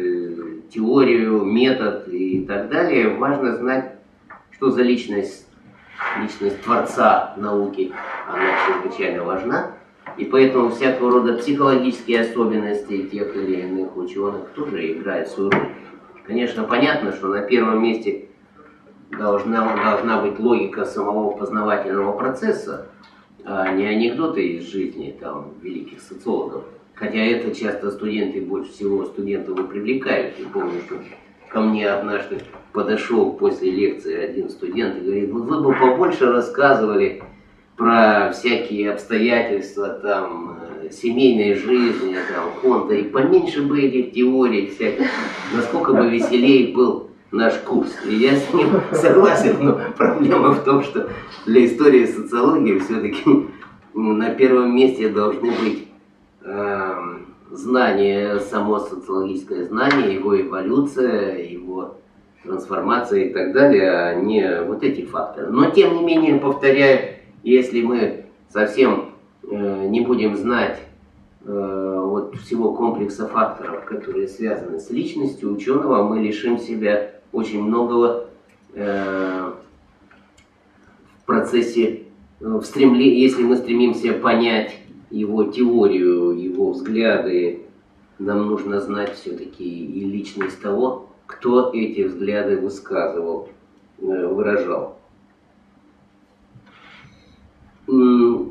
теорию, метод и так далее, важно знать, что за личность, личность творца науки. Она чрезвычайно важна. И поэтому всякого рода психологические особенности тех или иных ученых тоже играют свою роль. Конечно, понятно, что на первом месте должна, должна быть логика самого познавательного процесса, а не анекдоты из жизни там, великих социологов. Хотя это часто студенты, больше всего студентов и привлекают. Я помню, что ко мне однажды подошел после лекции один студент и говорит: вот вы бы побольше рассказывали про всякие обстоятельства там, семейной жизни, там, фонда, и поменьше бы этих теорий всяких, насколько бы веселее был наш курс. И я с ним согласен, но проблема в том, что для истории социологии все-таки на первом месте должны быть э, знания, само социологическое знание, его эволюция, его трансформация и так далее, а не вот эти факторы. Но тем не менее, повторяю, если мы совсем э, не будем знать э, вот всего комплекса факторов, которые связаны с личностью ученого, мы лишим себя очень многого э, в процессе, э, в стремлении, если мы стремимся понять его теорию, его взгляды, нам нужно знать все-таки и личность того, кто эти взгляды высказывал, э, выражал. В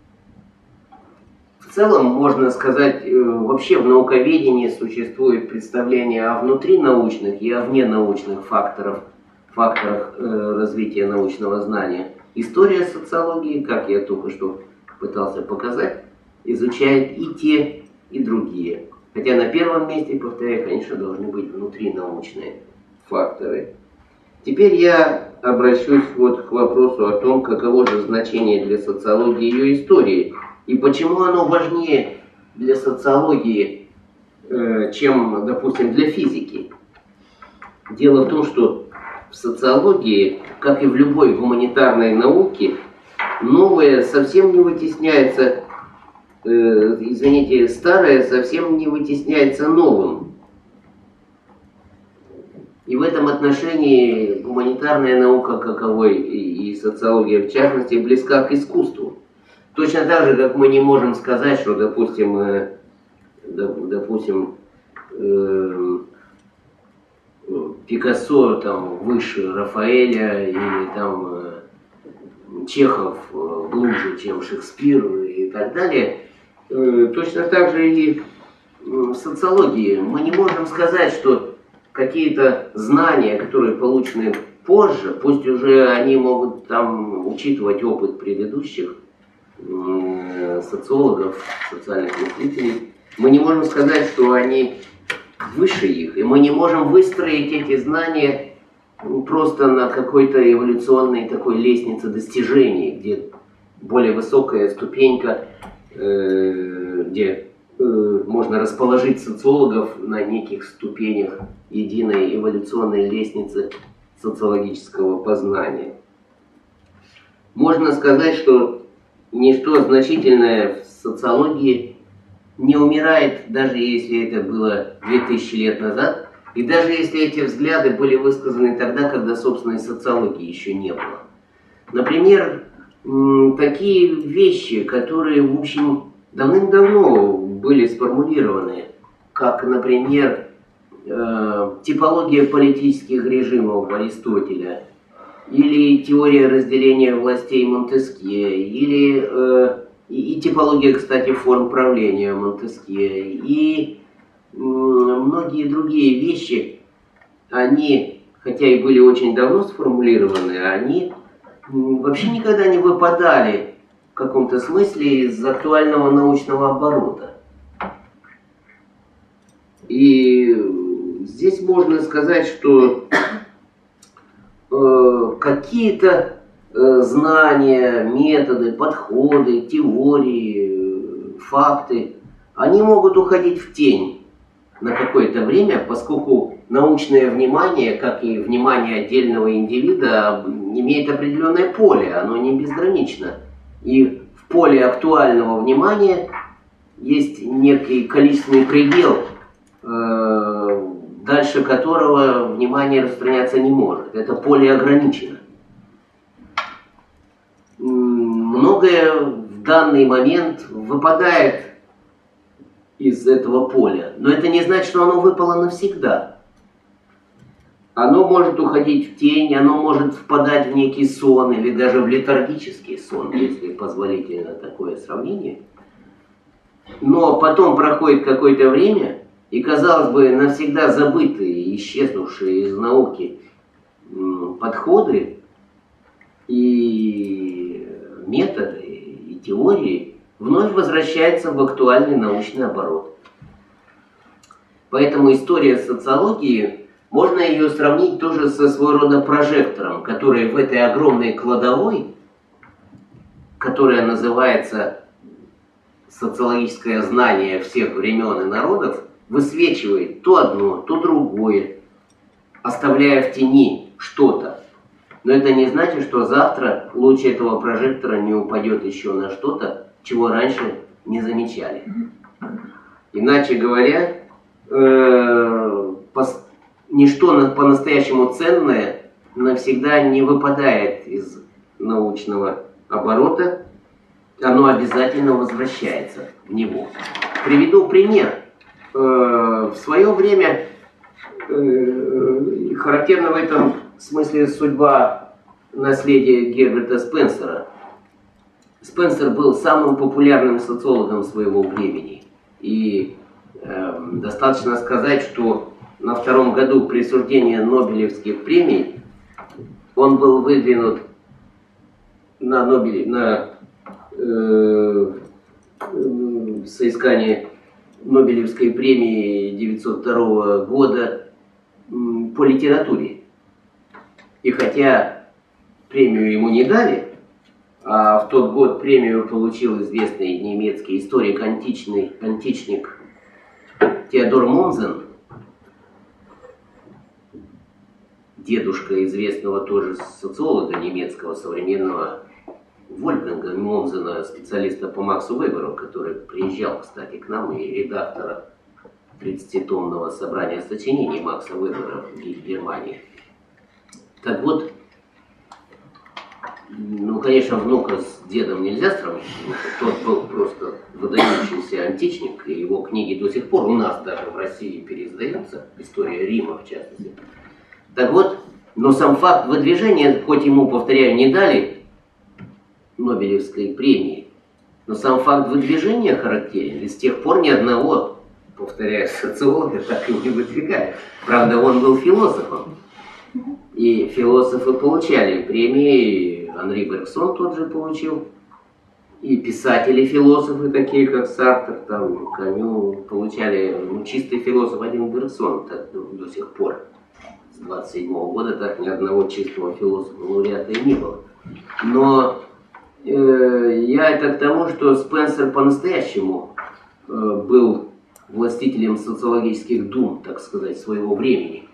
целом, можно сказать, вообще в науковедении существует представление о внутринаучных и о вненаучных факторах, факторах развития научного знания. История социологии, как я только что пытался показать, изучает и те, и другие. Хотя на первом месте, повторяю, конечно, должны быть внутринаучные факторы. Теперь я обращусь вот к вопросу о том, каково же значение для социологии ее истории, и почему оно важнее для социологии, э, чем, допустим, для физики. Дело в том, что в в социологии, как и в любой гуманитарной науке, новое совсем не вытесняется, э, извините, старое совсем не вытесняется новым. И в этом отношении гуманитарная наука каковой и, и социология в частности близка к искусству. Точно так же, как мы не можем сказать, что, допустим, э, допустим, э, Пикассо там выше Рафаэля или там э, Чехов э, глубже, чем Шекспир и так далее. Э, точно так же и в социологии мы не можем сказать, что какие-то знания, которые получены позже, пусть уже они могут там учитывать опыт предыдущих э, социологов, социальных мыслителей, мы не можем сказать, что они выше их, и мы не можем выстроить эти знания просто на какой-то эволюционной такой лестнице достижений, где более высокая ступенька, э, где э, можно расположить социологов на неких ступенях единой эволюционной лестницы социологического познания. Можно сказать, что ничто значительное в социологии не умирает, даже если это было две тысячи лет назад, и даже если эти взгляды были высказаны тогда, когда собственной социологии еще не было. Например, такие вещи, которые, в общем, давным-давно были сформулированы, как, например, типология политических режимов Аристотеля, или теория разделения властей Монтескье, или э, и, и типология, кстати, форм правления Монтескье, и э, многие другие вещи, они, хотя и были очень давно сформулированы, они э, вообще никогда не выпадали в каком-то смысле из актуального научного оборота. И здесь можно сказать, что э, какие-то э, знания, методы, подходы, теории, э, факты, они могут уходить в тень на какое-то время, поскольку научное внимание, как и внимание отдельного индивида, имеет определенное поле, оно не безгранично. И в поле актуального внимания есть некий количественный предел, э, дальше которого внимание распространяться не может. Это поле ограничено. Многое в данный момент выпадает из этого поля, но это не значит, что оно выпало навсегда. Оно может уходить в тень, оно может впадать в некий сон или даже в летаргический сон, если позволительно такое сравнение. Но потом проходит какое-то время, и, казалось бы, навсегда забытые, исчезнувшие из науки подходы и методы, и теории вновь возвращаются в актуальный научный оборот. Поэтому история социологии, можно ее сравнить тоже со своего рода прожектором, который в этой огромной кладовой, которая называется социологическое знание всех времен и народов, высвечивает то одно, то другое, оставляя в тени что-то. Но это не значит, что завтра луч этого прожектора не упадет еще на что-то, чего раньше не замечали. Иначе говоря, э, пос, ничто по-настоящему ценное навсегда не выпадает из научного оборота, оно обязательно возвращается в него. Приведу пример. В свое время характерна в этом смысле судьба наследия Герберта Спенсера. Спенсер был самым популярным социологом своего времени. И э, достаточно сказать, что на втором году присуждения Нобелевских премий он был выдвинут на, Нобеле, на э, э, соискание Нобелевской премии девятьсот второго года по литературе. И хотя премию ему не дали, а в тот год премию получил известный немецкий историк, античный, античник Теодор Монзен, дедушка известного тоже социолога немецкого современного Вольфганга Момзена, специалиста по Максу Веберу, который приезжал, кстати, к нам, и редактора тридцатитомного собрания сочинений Макса Вебера в Германии. Так вот, ну, конечно, внука с дедом нельзя сравнить, тот был просто выдающийся античник, и его книги до сих пор у нас даже в России переиздаются, история Рима в частности. Так вот, но сам факт выдвижения, хоть ему, повторяю, не дали Нобелевской премии, но сам факт выдвижения характерен, и с тех пор ни одного, повторяю, социолога так и не выдвигали. Правда, он был философом, и философы получали премии. Анри Бергсон тот же получил, и писатели-философы, такие как Сартр, там, Камю, получали, ну, чистый философ один Бергсон, так, ну, до сих пор, с двадцать седьмого года, так ни одного чистого философа-лауреата и не было. Но э, я это к тому, что Спенсер по-настоящему э, был властителем социологических дум, так сказать, своего времени.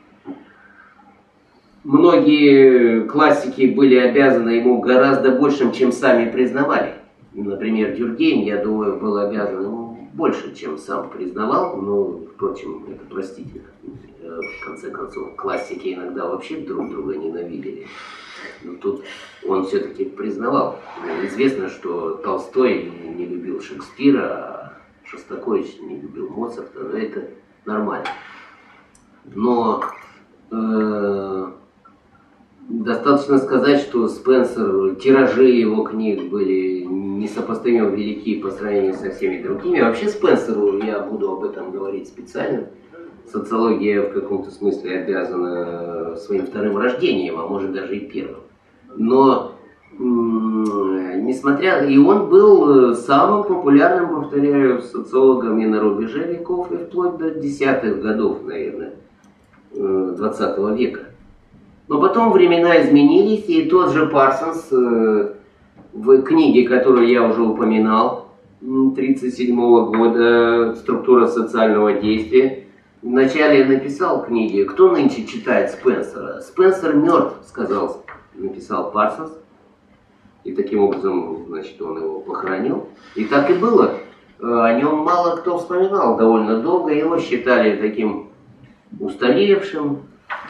Многие классики были обязаны ему гораздо большим, чем сами признавали. Например, Дюркгейм, я думаю, был обязан ему больше, чем сам признавал, но, впрочем, это простительно. В конце концов, классики иногда вообще друг друга ненавидели. Но тут он все-таки признавал. Известно, что Толстой не любил Шекспира, а Шостакович не любил Моцарта, но это нормально. Но э, достаточно сказать, что Спенсер, тиражи его книг были несопоставимо велики по сравнению со всеми другими. Вообще Спенсеру, я буду об этом говорить специально, социология в каком-то смысле обязана своим вторым рождением, а может даже и первым. Но, несмотря... И он был самым популярным, повторяю, социологом и на рубеже веков, и вплоть до десятых годов, наверное, двадцатого века. Но потом времена изменились, и тот же Парсонс в книге, которую я уже упоминал, тридцать седьмого года «Структура социального действия», вначале написал книги «Кто нынче читает Спенсера?» «Спенсер мертв», сказал, написал Парсонс. И таким образом, значит, он его похоронил. И так и было. О нем мало кто вспоминал довольно долго. Его считали таким устаревшим.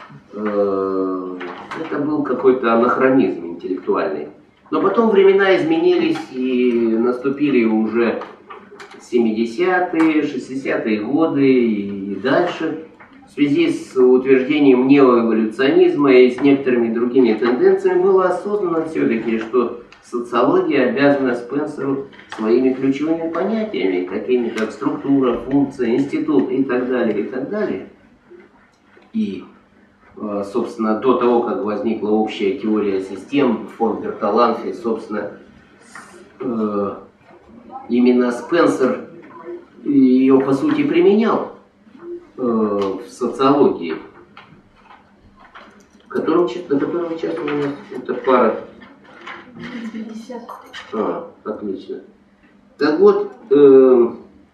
Это был какой-то анахронизм интеллектуальный. Но потом времена изменились, и наступили уже семидесятые, шестидесятые годы и дальше. В связи с утверждением неоэволюционизма и с некоторыми другими тенденциями было осознано все-таки, что социология обязана Спенсеру своими ключевыми понятиями, такими как структура, функция, институт и так далее, и так далее. И, собственно, до того, как возникла общая теория систем фон Берталанфи, собственно, именно Спенсер ее, по сути, применял в социологии, которым, на котором сейчас у нас это пара. пятьдесят. А, отлично. Так вот, э,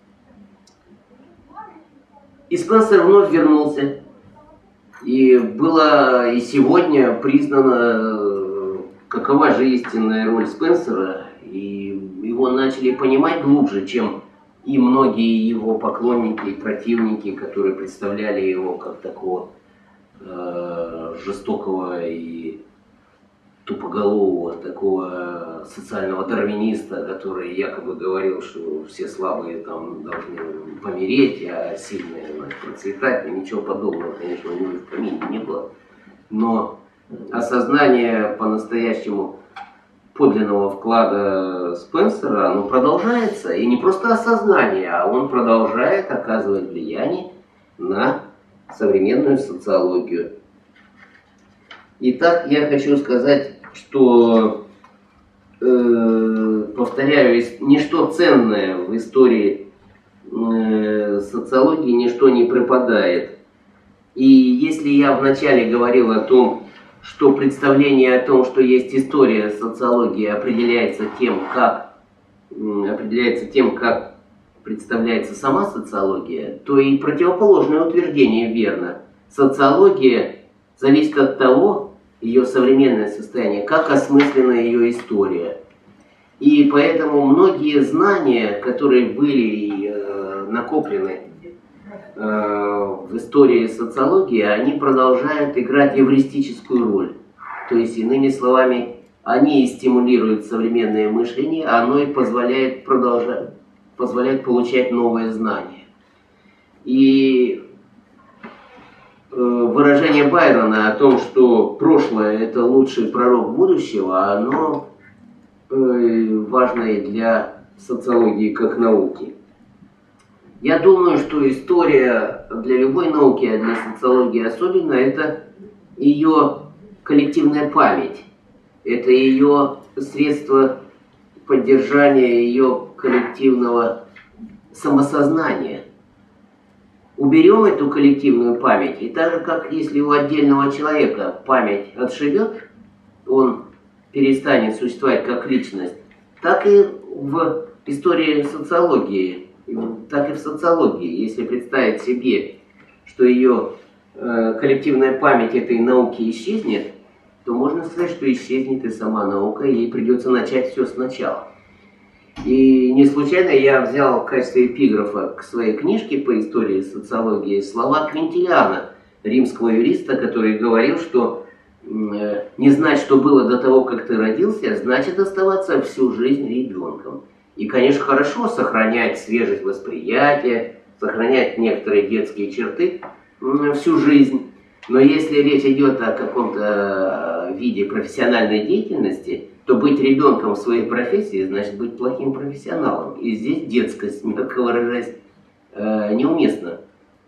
и Спенсер вновь вернулся. И было и сегодня признано, какова же истинная роль Спенсера, и его начали понимать глубже, чем и многие его поклонники и противники, которые представляли его как такого э, жестокого и тупоголового, такого социального дарвиниста, который якобы говорил, что все слабые там должны помереть, а сильные процветать. И ничего подобного, конечно, у него в помине не было. Но осознание по-настоящему подлинного вклада Спенсера, оно продолжается. И не просто осознание, а он продолжает оказывать влияние на современную социологию. Итак, я хочу сказать, что, э, повторяю, ничто ценное в истории э, социологии, ничто не пропадает. И если я вначале говорил о том, что представление о том, что есть история социологии, определяется тем, как, определяется тем, как представляется сама социология, то и противоположное утверждение верно. Социология зависит от того, ее современное состояние, как осмыслена ее история. И поэтому многие знания, которые были э, накоплены э, в истории социологии, они продолжают играть эвристическую роль. То есть, иными словами, они и стимулируют современное мышление, а оно и позволяет продолжать, позволяет получать новые знания. И э, выражение Байрона о том, что прошлое – это лучший пророк будущего, оно важное для социологии как науки. Я думаю, что история для любой науки, а для социологии особенно, это ее коллективная память, это ее средство поддержания ее коллективного самосознания. Уберем эту коллективную память, и так же, как если у отдельного человека память отшибет, он перестанет существовать как личность, так и в истории социологии, так и в социологии. Если представить себе, что ее э, коллективная память этой науки исчезнет, то можно сказать, что исчезнет и сама наука, и ей придется начать все сначала. И не случайно я взял в качестве эпиграфа к своей книжке по истории социологии слова Квинтилиана, римского юриста, который говорил, что не знать, что было до того, как ты родился, значит оставаться всю жизнь ребенком. И, конечно, хорошо сохранять свежесть восприятия, сохранять некоторые детские черты всю жизнь. Но если речь идет о каком-то виде профессиональной деятельности, то быть ребенком в своей профессии значит быть плохим профессионалом. И здесь детскость, мягко выражаясь, неуместна.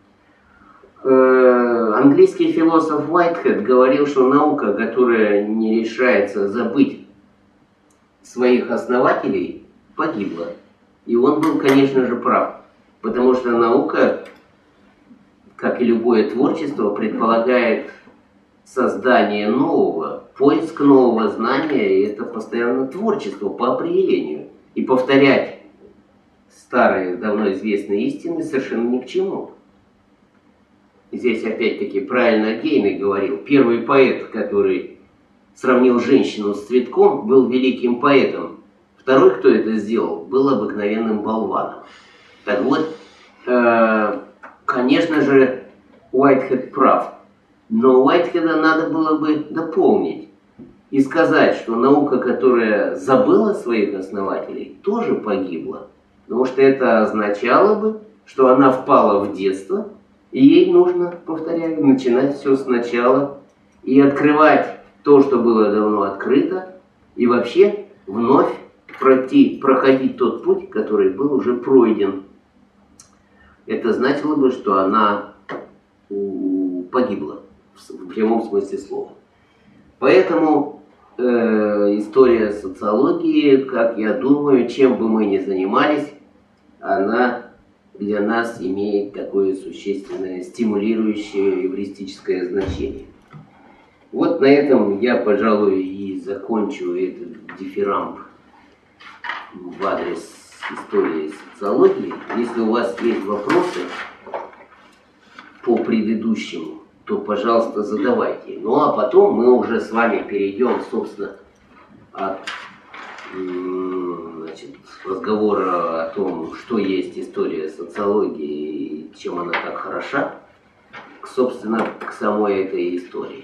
Английский философ Уайтхед говорил, что наука, которая не решается забыть своих основателей, погибла. И он был, конечно же, прав. Потому что наука, как и любое творчество, предполагает создание нового, поиск нового знания, и это постоянно творчество по определению. И повторять старые, давно известные истины совершенно ни к чему. Здесь опять-таки правильно Гейне говорил, первый поэт, который сравнил женщину с цветком, был великим поэтом. Второй, кто это сделал, был обыкновенным болваном. Так вот, э, конечно же, Уайтхед прав. Но Уайтхеда надо было бы дополнить и сказать, что наука, которая забыла своих основателей, тоже погибла. Потому что это означало бы, что она впала в детство, и ей нужно, повторяю, начинать все сначала и открывать то, что было давно открыто, и вообще вновь пройти, проходить тот путь, который был уже пройден. Это значило бы, что она погибла в прямом смысле слова. Поэтому э, история социологии, как я думаю, чем бы мы ни занимались, она для нас имеет такое существенное стимулирующее эвристическое значение. Вот на этом я, пожалуй, и закончу этот дифирамб в адрес истории социологии. Если у вас есть вопросы по предыдущему, то, пожалуйста, задавайте. Ну а потом мы уже с вами перейдем, собственно, от значит, разговора о том, что есть история социологии и чем она так хороша, к, собственно, к самой этой истории.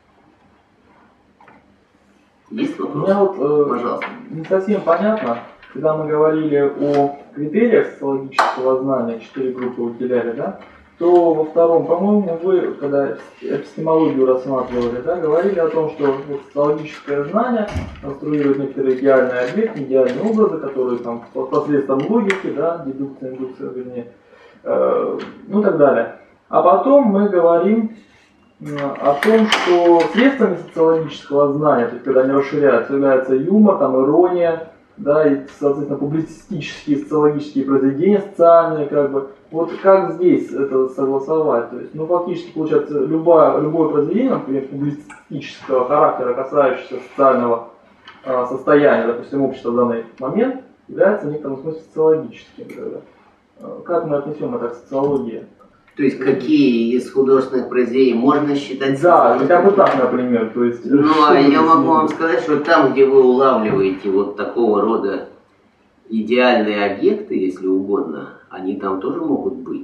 Есть вопросы? У меня вот, э, пожалуйста. Не совсем понятно, когда мы говорили о критериях социологического знания, четыре группы выделяли, да, то во втором, по-моему, вы, когда эпистемологию рассматривали, да, говорили о том, что вот, социологическое знание конструирует некоторые идеальные объекты, идеальные образы, которые там посредством логики, да, дедукция, индукция, вернее, э, ну и так далее. А потом мы говорим э, о том, что средствами социологического знания, то есть когда они расширяются, является юмор, там, ирония, да, и, соответственно, публицистические, социологические произведения, социальные, как бы. Вот как здесь это согласовать? То есть, ну, фактически, получается, любое, любое произведение, например, публицистического характера, касающееся социального э, состояния, допустим, общества в данный момент, является в некотором смысле социологическим. Тогда. Как мы отнесем это к социологии? То есть какие из художественных произведений можно считать? Да, хотя бы так, например. То есть, ну, а я могу вам сказать, что там, где вы улавливаете вот такого рода идеальные объекты, если угодно, они там тоже могут быть.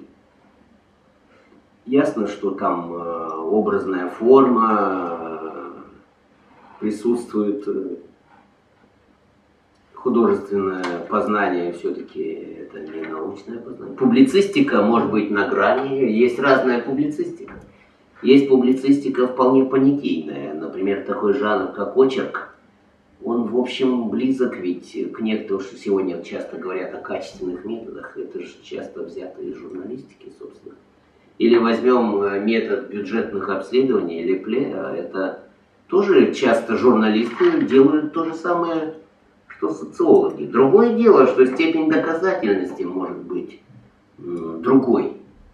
Ясно, что там э, образная форма э, присутствует, э, художественное познание все-таки это не научное познание. Публицистика может быть на грани, есть разная публицистика. Есть публицистика вполне понятийная, например, такой жанр, как очерк. Он, в общем, близок ведь к некоторым, что сегодня часто говорят о качественных методах, это же часто взято из журналистики, собственно. Или возьмем метод бюджетных обследований, Лепле, это тоже часто журналисты делают то же самое, что социологи. Другое дело, что степень доказательности может быть другой.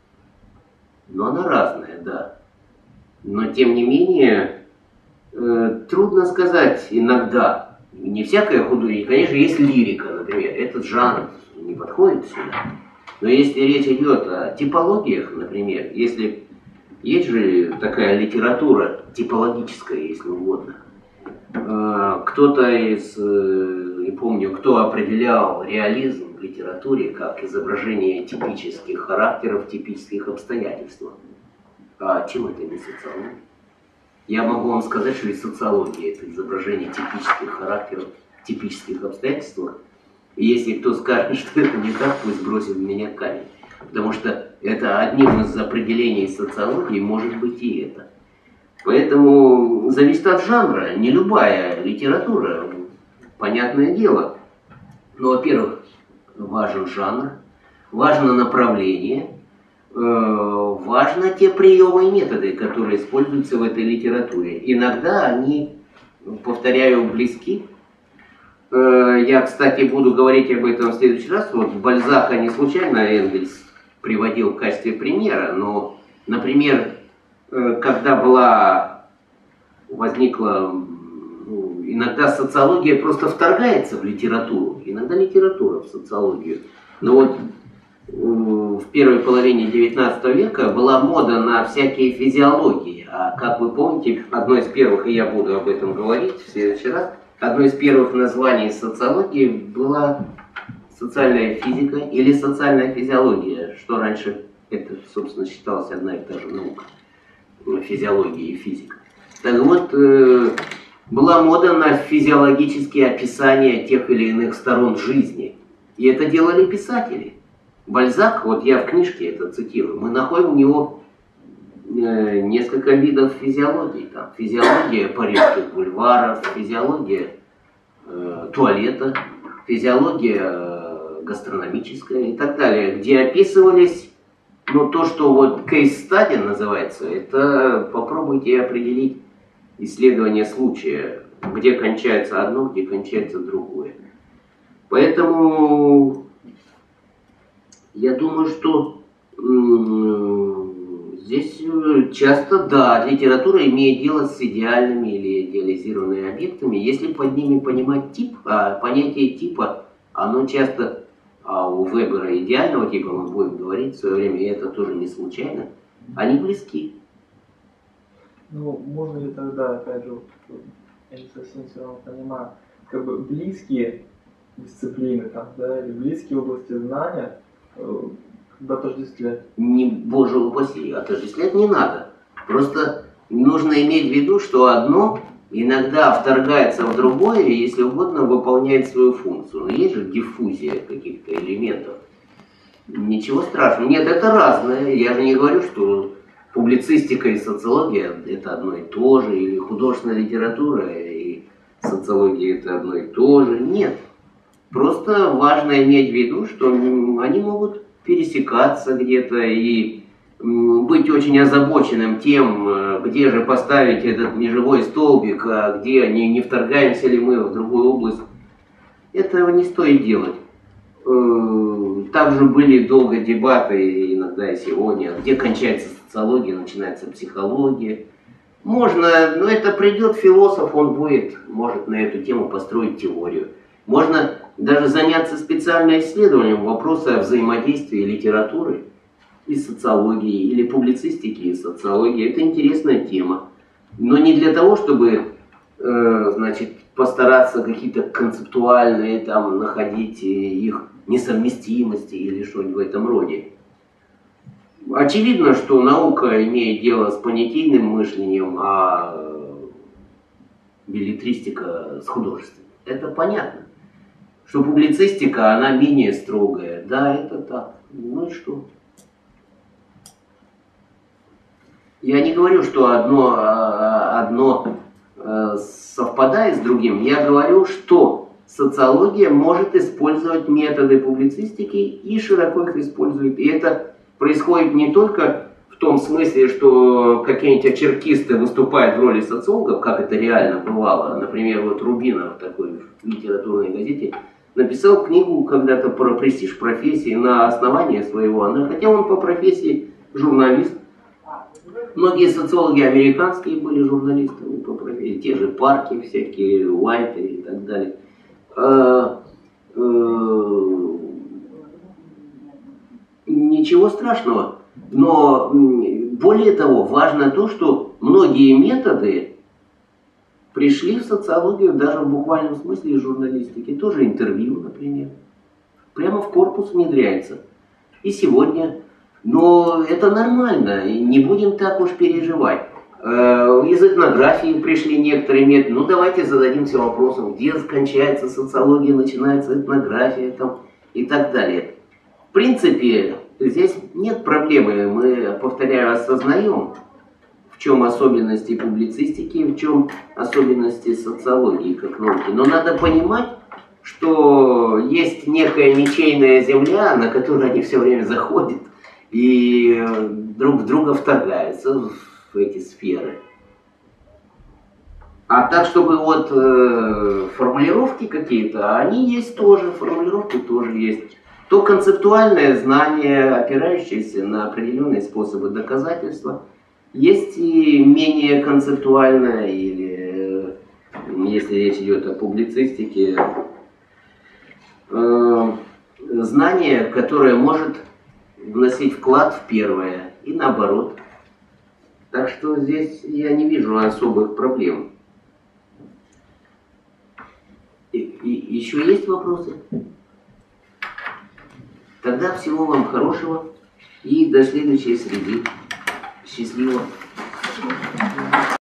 Но она разная, да. Но тем не менее, э, трудно сказать иногда. Не всякое художество. Конечно, есть лирика, например. Этот жанр не подходит сюда. Но если речь идет о типологиях, например, если есть же такая литература типологическая, если угодно. Э, кто-то из, э, не помню, кто определял реализм в литературе как изображение типических характеров, типических обстоятельств. А чем это не социология? Я могу вам сказать, что и социология – это изображение типических характеров, типических обстоятельств. И если кто скажет, что это не так, пусть бросит в меня камень. Потому что это одним из определений социологии может быть и это. Поэтому зависит от жанра. Не любая литература, понятное дело. Но, во-первых, важен жанр, важно направление. Важно те приемы и методы, которые используются в этой литературе. Иногда они, повторяю, близки. Я, кстати, буду говорить об этом в следующий раз. Вот Бальзака не случайно Энгельс приводил в качестве примера, но, например, когда была, возникла, ну, иногда социология просто вторгается в литературу, иногда литература в социологию. Но вот в первой половине девятнадцатого века была мода на всякие физиологии. А как вы помните, одно из первых, и я буду об этом говорить в следующий раз, одно из первых названий социологии была социальная физика или социальная физиология, что раньше это, собственно, считалось одна и та же наука, физиология и физика. Так вот, была мода на физиологические описания тех или иных сторон жизни. И это делали писатели. Бальзак, вот я в книжке это цитирую, мы находим у него э, несколько видов физиологии. Там, физиология парижских бульваров, физиология э, туалета, физиология э, гастрономическая и так далее, где описывались, ну, то, что вот кейс-стади называется, это попробуйте определить исследование случая, где кончается одно, где кончается другое. Поэтому я думаю, что м- здесь часто, да, литература имеет дело с идеальными или идеализированными объектами, если под ними понимать тип, а понятие типа, оно часто, а у Вебера идеального типа, мы будем говорить в свое время, и это тоже не случайно, они близки. Ну, можно ли тогда, опять же, я не совсем все равно понимаю, как бы близкие дисциплины там, да, или близкие области знания, когда отождествлять? Не, боже упаси, отождествлять не надо. Просто нужно иметь в виду, что одно иногда вторгается в другое, если угодно, выполняет свою функцию. Но есть же диффузия каких-то элементов. Ничего страшного. Нет, это разное. Я же не говорю, что публицистика и социология это одно и то же, или художественная литература и социология это одно и то же. Нет. Просто важно иметь в виду, что они могут пересекаться где-то и быть очень озабоченным тем, где же поставить этот межевой столбик, а где не, не вторгаемся ли мы в другую область. Этого не стоит делать. Также были долго дебаты, иногда и сегодня, где кончается социология, начинается психология. Можно, но это придет философ, он будет, может на эту тему построить теорию. Можно даже заняться специальным исследованием вопроса о взаимодействии литературы из социологии или публицистики из социологии. Это интересная тема. Но не для того, чтобы э, значит, постараться какие-то концептуальные там находить их несовместимости или что-нибудь в этом роде. Очевидно, что наука имеет дело с понятийным мышлением, а беллетристика с художественным. Это понятно. Что публицистика, она менее строгая. Да, это так. Ну и что? Я не говорю, что одно, одно совпадает с другим. Я говорю, что социология может использовать методы публицистики и широко их использует. И это происходит не только в том смысле, что какие-нибудь очеркисты выступают в роли социологов, как это реально бывало. Например, вот Рубинов такой в литературной газете написал книгу когда-то про престиж профессии на основании своего, хотя он по профессии журналист. Многие социологи американские были журналистами по профессии, те же Парки всякие, Уайтер и так далее. Ничего страшного, но более того, важно то, что многие методы пришли в социологию даже в буквальном смысле из журналистики. Тоже интервью, например. Прямо в корпус внедряется. И сегодня. Но это нормально, не будем так уж переживать. Из этнографии пришли некоторые методы. Ну давайте зададимся вопросом, где кончается социология, начинается этнография там, и так далее. В принципе, здесь нет проблемы. Мы, повторяю, осознаем, в чем особенности публицистики, в чем особенности социологии как науки. Но надо понимать, что есть некая ничейная земля, на которую они все время заходят и друг в друга вторгаются в эти сферы. А так, чтобы вот э, формулировки какие-то, они есть тоже, формулировки тоже есть. То концептуальное знание, опирающееся на определенные способы доказательства, есть и менее концептуальное, или, если речь идет о публицистике, э, знание, которое может вносить вклад в первое и наоборот. Так что здесь я не вижу особых проблем. И, и, еще есть вопросы? Тогда всего вам хорошего и до следующей среды. Счастливо.